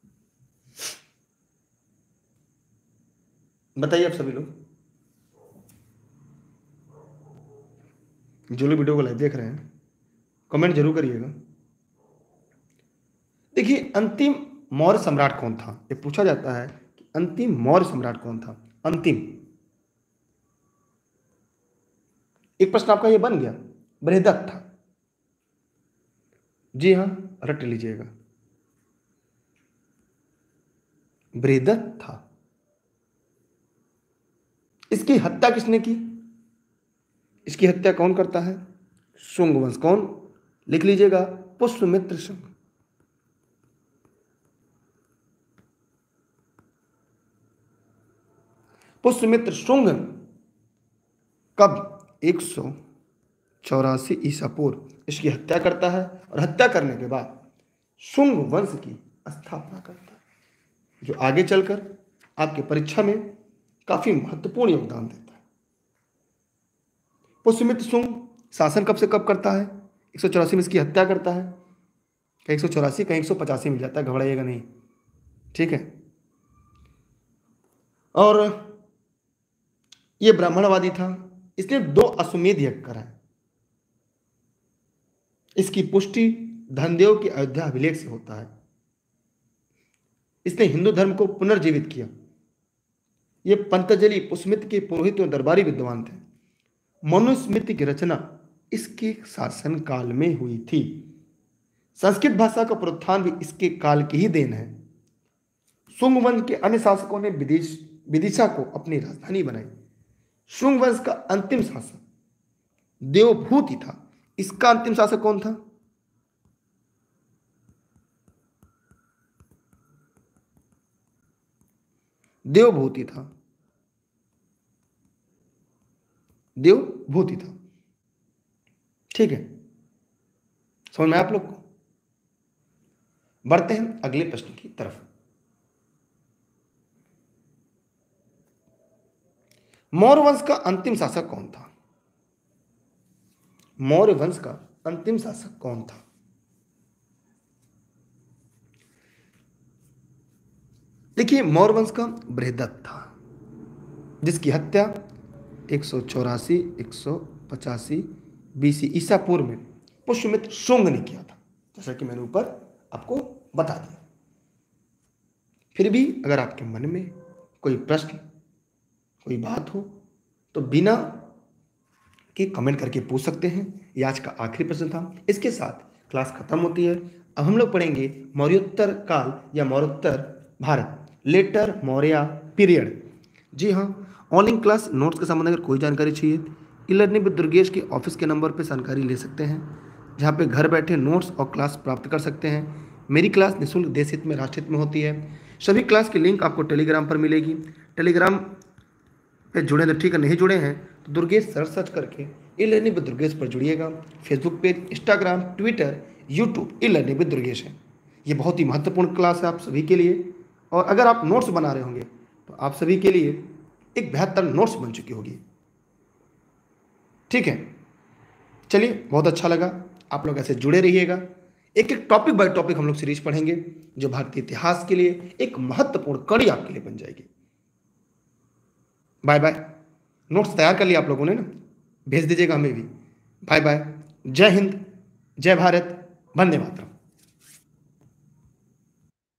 बताइए आप सभी लोग। जो लोग वीडियो को लाइव देख रहे हैं कमेंट जरूर करिएगा। देखिए, अंतिम मौर्य सम्राट कौन था, ये पूछा जाता है कि अंतिम मौर्य सम्राट कौन था। अंतिम, एक प्रश्न आपका ये बन गया, बृहदत्त था। जी हां, रट लीजिएगा, बृहदत्त था। इसकी हत्या किसने की? इसकी हत्या कौन करता है? शुंग वंश। कौन? लिख लीजिएगा, पुष्यमित्र शुंग। पुष्यमित्र शुंग कब? एक सौ चौरासी ईसा पूर्व इसकी हत्या करता है, और हत्या करने के बाद शुंग वंश की स्थापना करता है, जो आगे चलकर आपके परीक्षा में काफी महत्वपूर्ण योगदान देता है। पुष्यमित्र शुंग शासन कब से कब करता है? एक सौ चौरासी में इसकी हत्या करता है। कहीं एक सौ चौरासी, कहीं एक सौ पचासी मिल जाता है, घबराइएगा नहीं, ठीक है। और ये ब्राह्मणवादी था। इसने दो अश्वमेध यज्ञ कराए। इसकी पुष्टि धनदेव की अयोध्या अभिलेख से होता है। इसने हिंदू धर्म को पुनर्जीवित किया। ये पंतजलि पुष्यमित्र के पुरोहित और दरबारी विद्वान थे। मनुस्मृति की रचना इसके शासन काल में हुई थी। संस्कृत भाषा का प्रोत्थान भी इसके काल की ही देन है। शुंग वंश के अन्य शासकों ने विदिश विदिशा को अपनी राजधानी बनाई। शुंग वंश का अंतिम शासक देवभूति था। इसका अंतिम शासक कौन था? देवभूति था। देवभूति था, ठीक है। समझ में आप लोग को? बढ़ते हैं अगले प्रश्न की तरफ। मौर्य वंश का अंतिम शासक कौन था? मौर्य वंश का अंतिम शासक कौन था? देखिए, मौर्य वंश का बृहदत्त था, जिसकी हत्या एक सौ चौरासी एक सौ पचासी बीसी ईसा पूर्व में पुष्यमित्र शुंग ने किया था, जैसा कि मैंने ऊपर आपको बता दिया। फिर भी अगर आपके मन में कोई प्रश्न, कोई बात हो तो बिना के कमेंट करके पूछ सकते हैं। ये आज का आखिरी प्रश्न था। इसके साथ क्लास खत्म होती है। अब हम लोग पढ़ेंगे मौर्योत्तर काल या मौर्योत्तर भारत, लेटर मौर्य पीरियड। जी हाँ, ऑनलाइन क्लास नोट्स के संबंध में अगर कोई जानकारी चाहिए, ई लर्निंग विद दुर्गेश के ऑफिस के नंबर पर जानकारी ले सकते हैं, जहाँ पे घर बैठे नोट्स और क्लास प्राप्त कर सकते हैं। मेरी क्लास निःशुल्क देश हित में, राष्ट्र हित में होती है। सभी क्लास की लिंक आपको टेलीग्राम पर मिलेगी। टेलीग्राम पे जुड़े तो ठीक है, नहीं जुड़े हैं तो दुर्गेश सर्च सर्च करके ई लर्निंग विद दुर्गेश पर जुड़िएगा। Facebook page, Instagram, Twitter, YouTube e learning with Durgesh है। ये बहुत ही महत्वपूर्ण क्लास है आप सभी के लिए। और अगर आप नोट्स बना रहे होंगे तो आप सभी के लिए एक बेहतर नोट्स बन चुकी होगी, ठीक है। चलिए, बहुत अच्छा लगा। आप लोग ऐसे जुड़े रहिएगा। एक एक टॉपिक बाय टॉपिक हम लोग सीरीज पढ़ेंगे, जो भारतीय इतिहास के लिए एक महत्वपूर्ण कड़ी आपके लिए बन जाएगी। Bye bye. नोट्स तैयार कर लिया आप लोगों ने ना, भेज दीजिएगा हमें भी। Bye bye. जय हिंद, जय भारत, वंदे मातरम।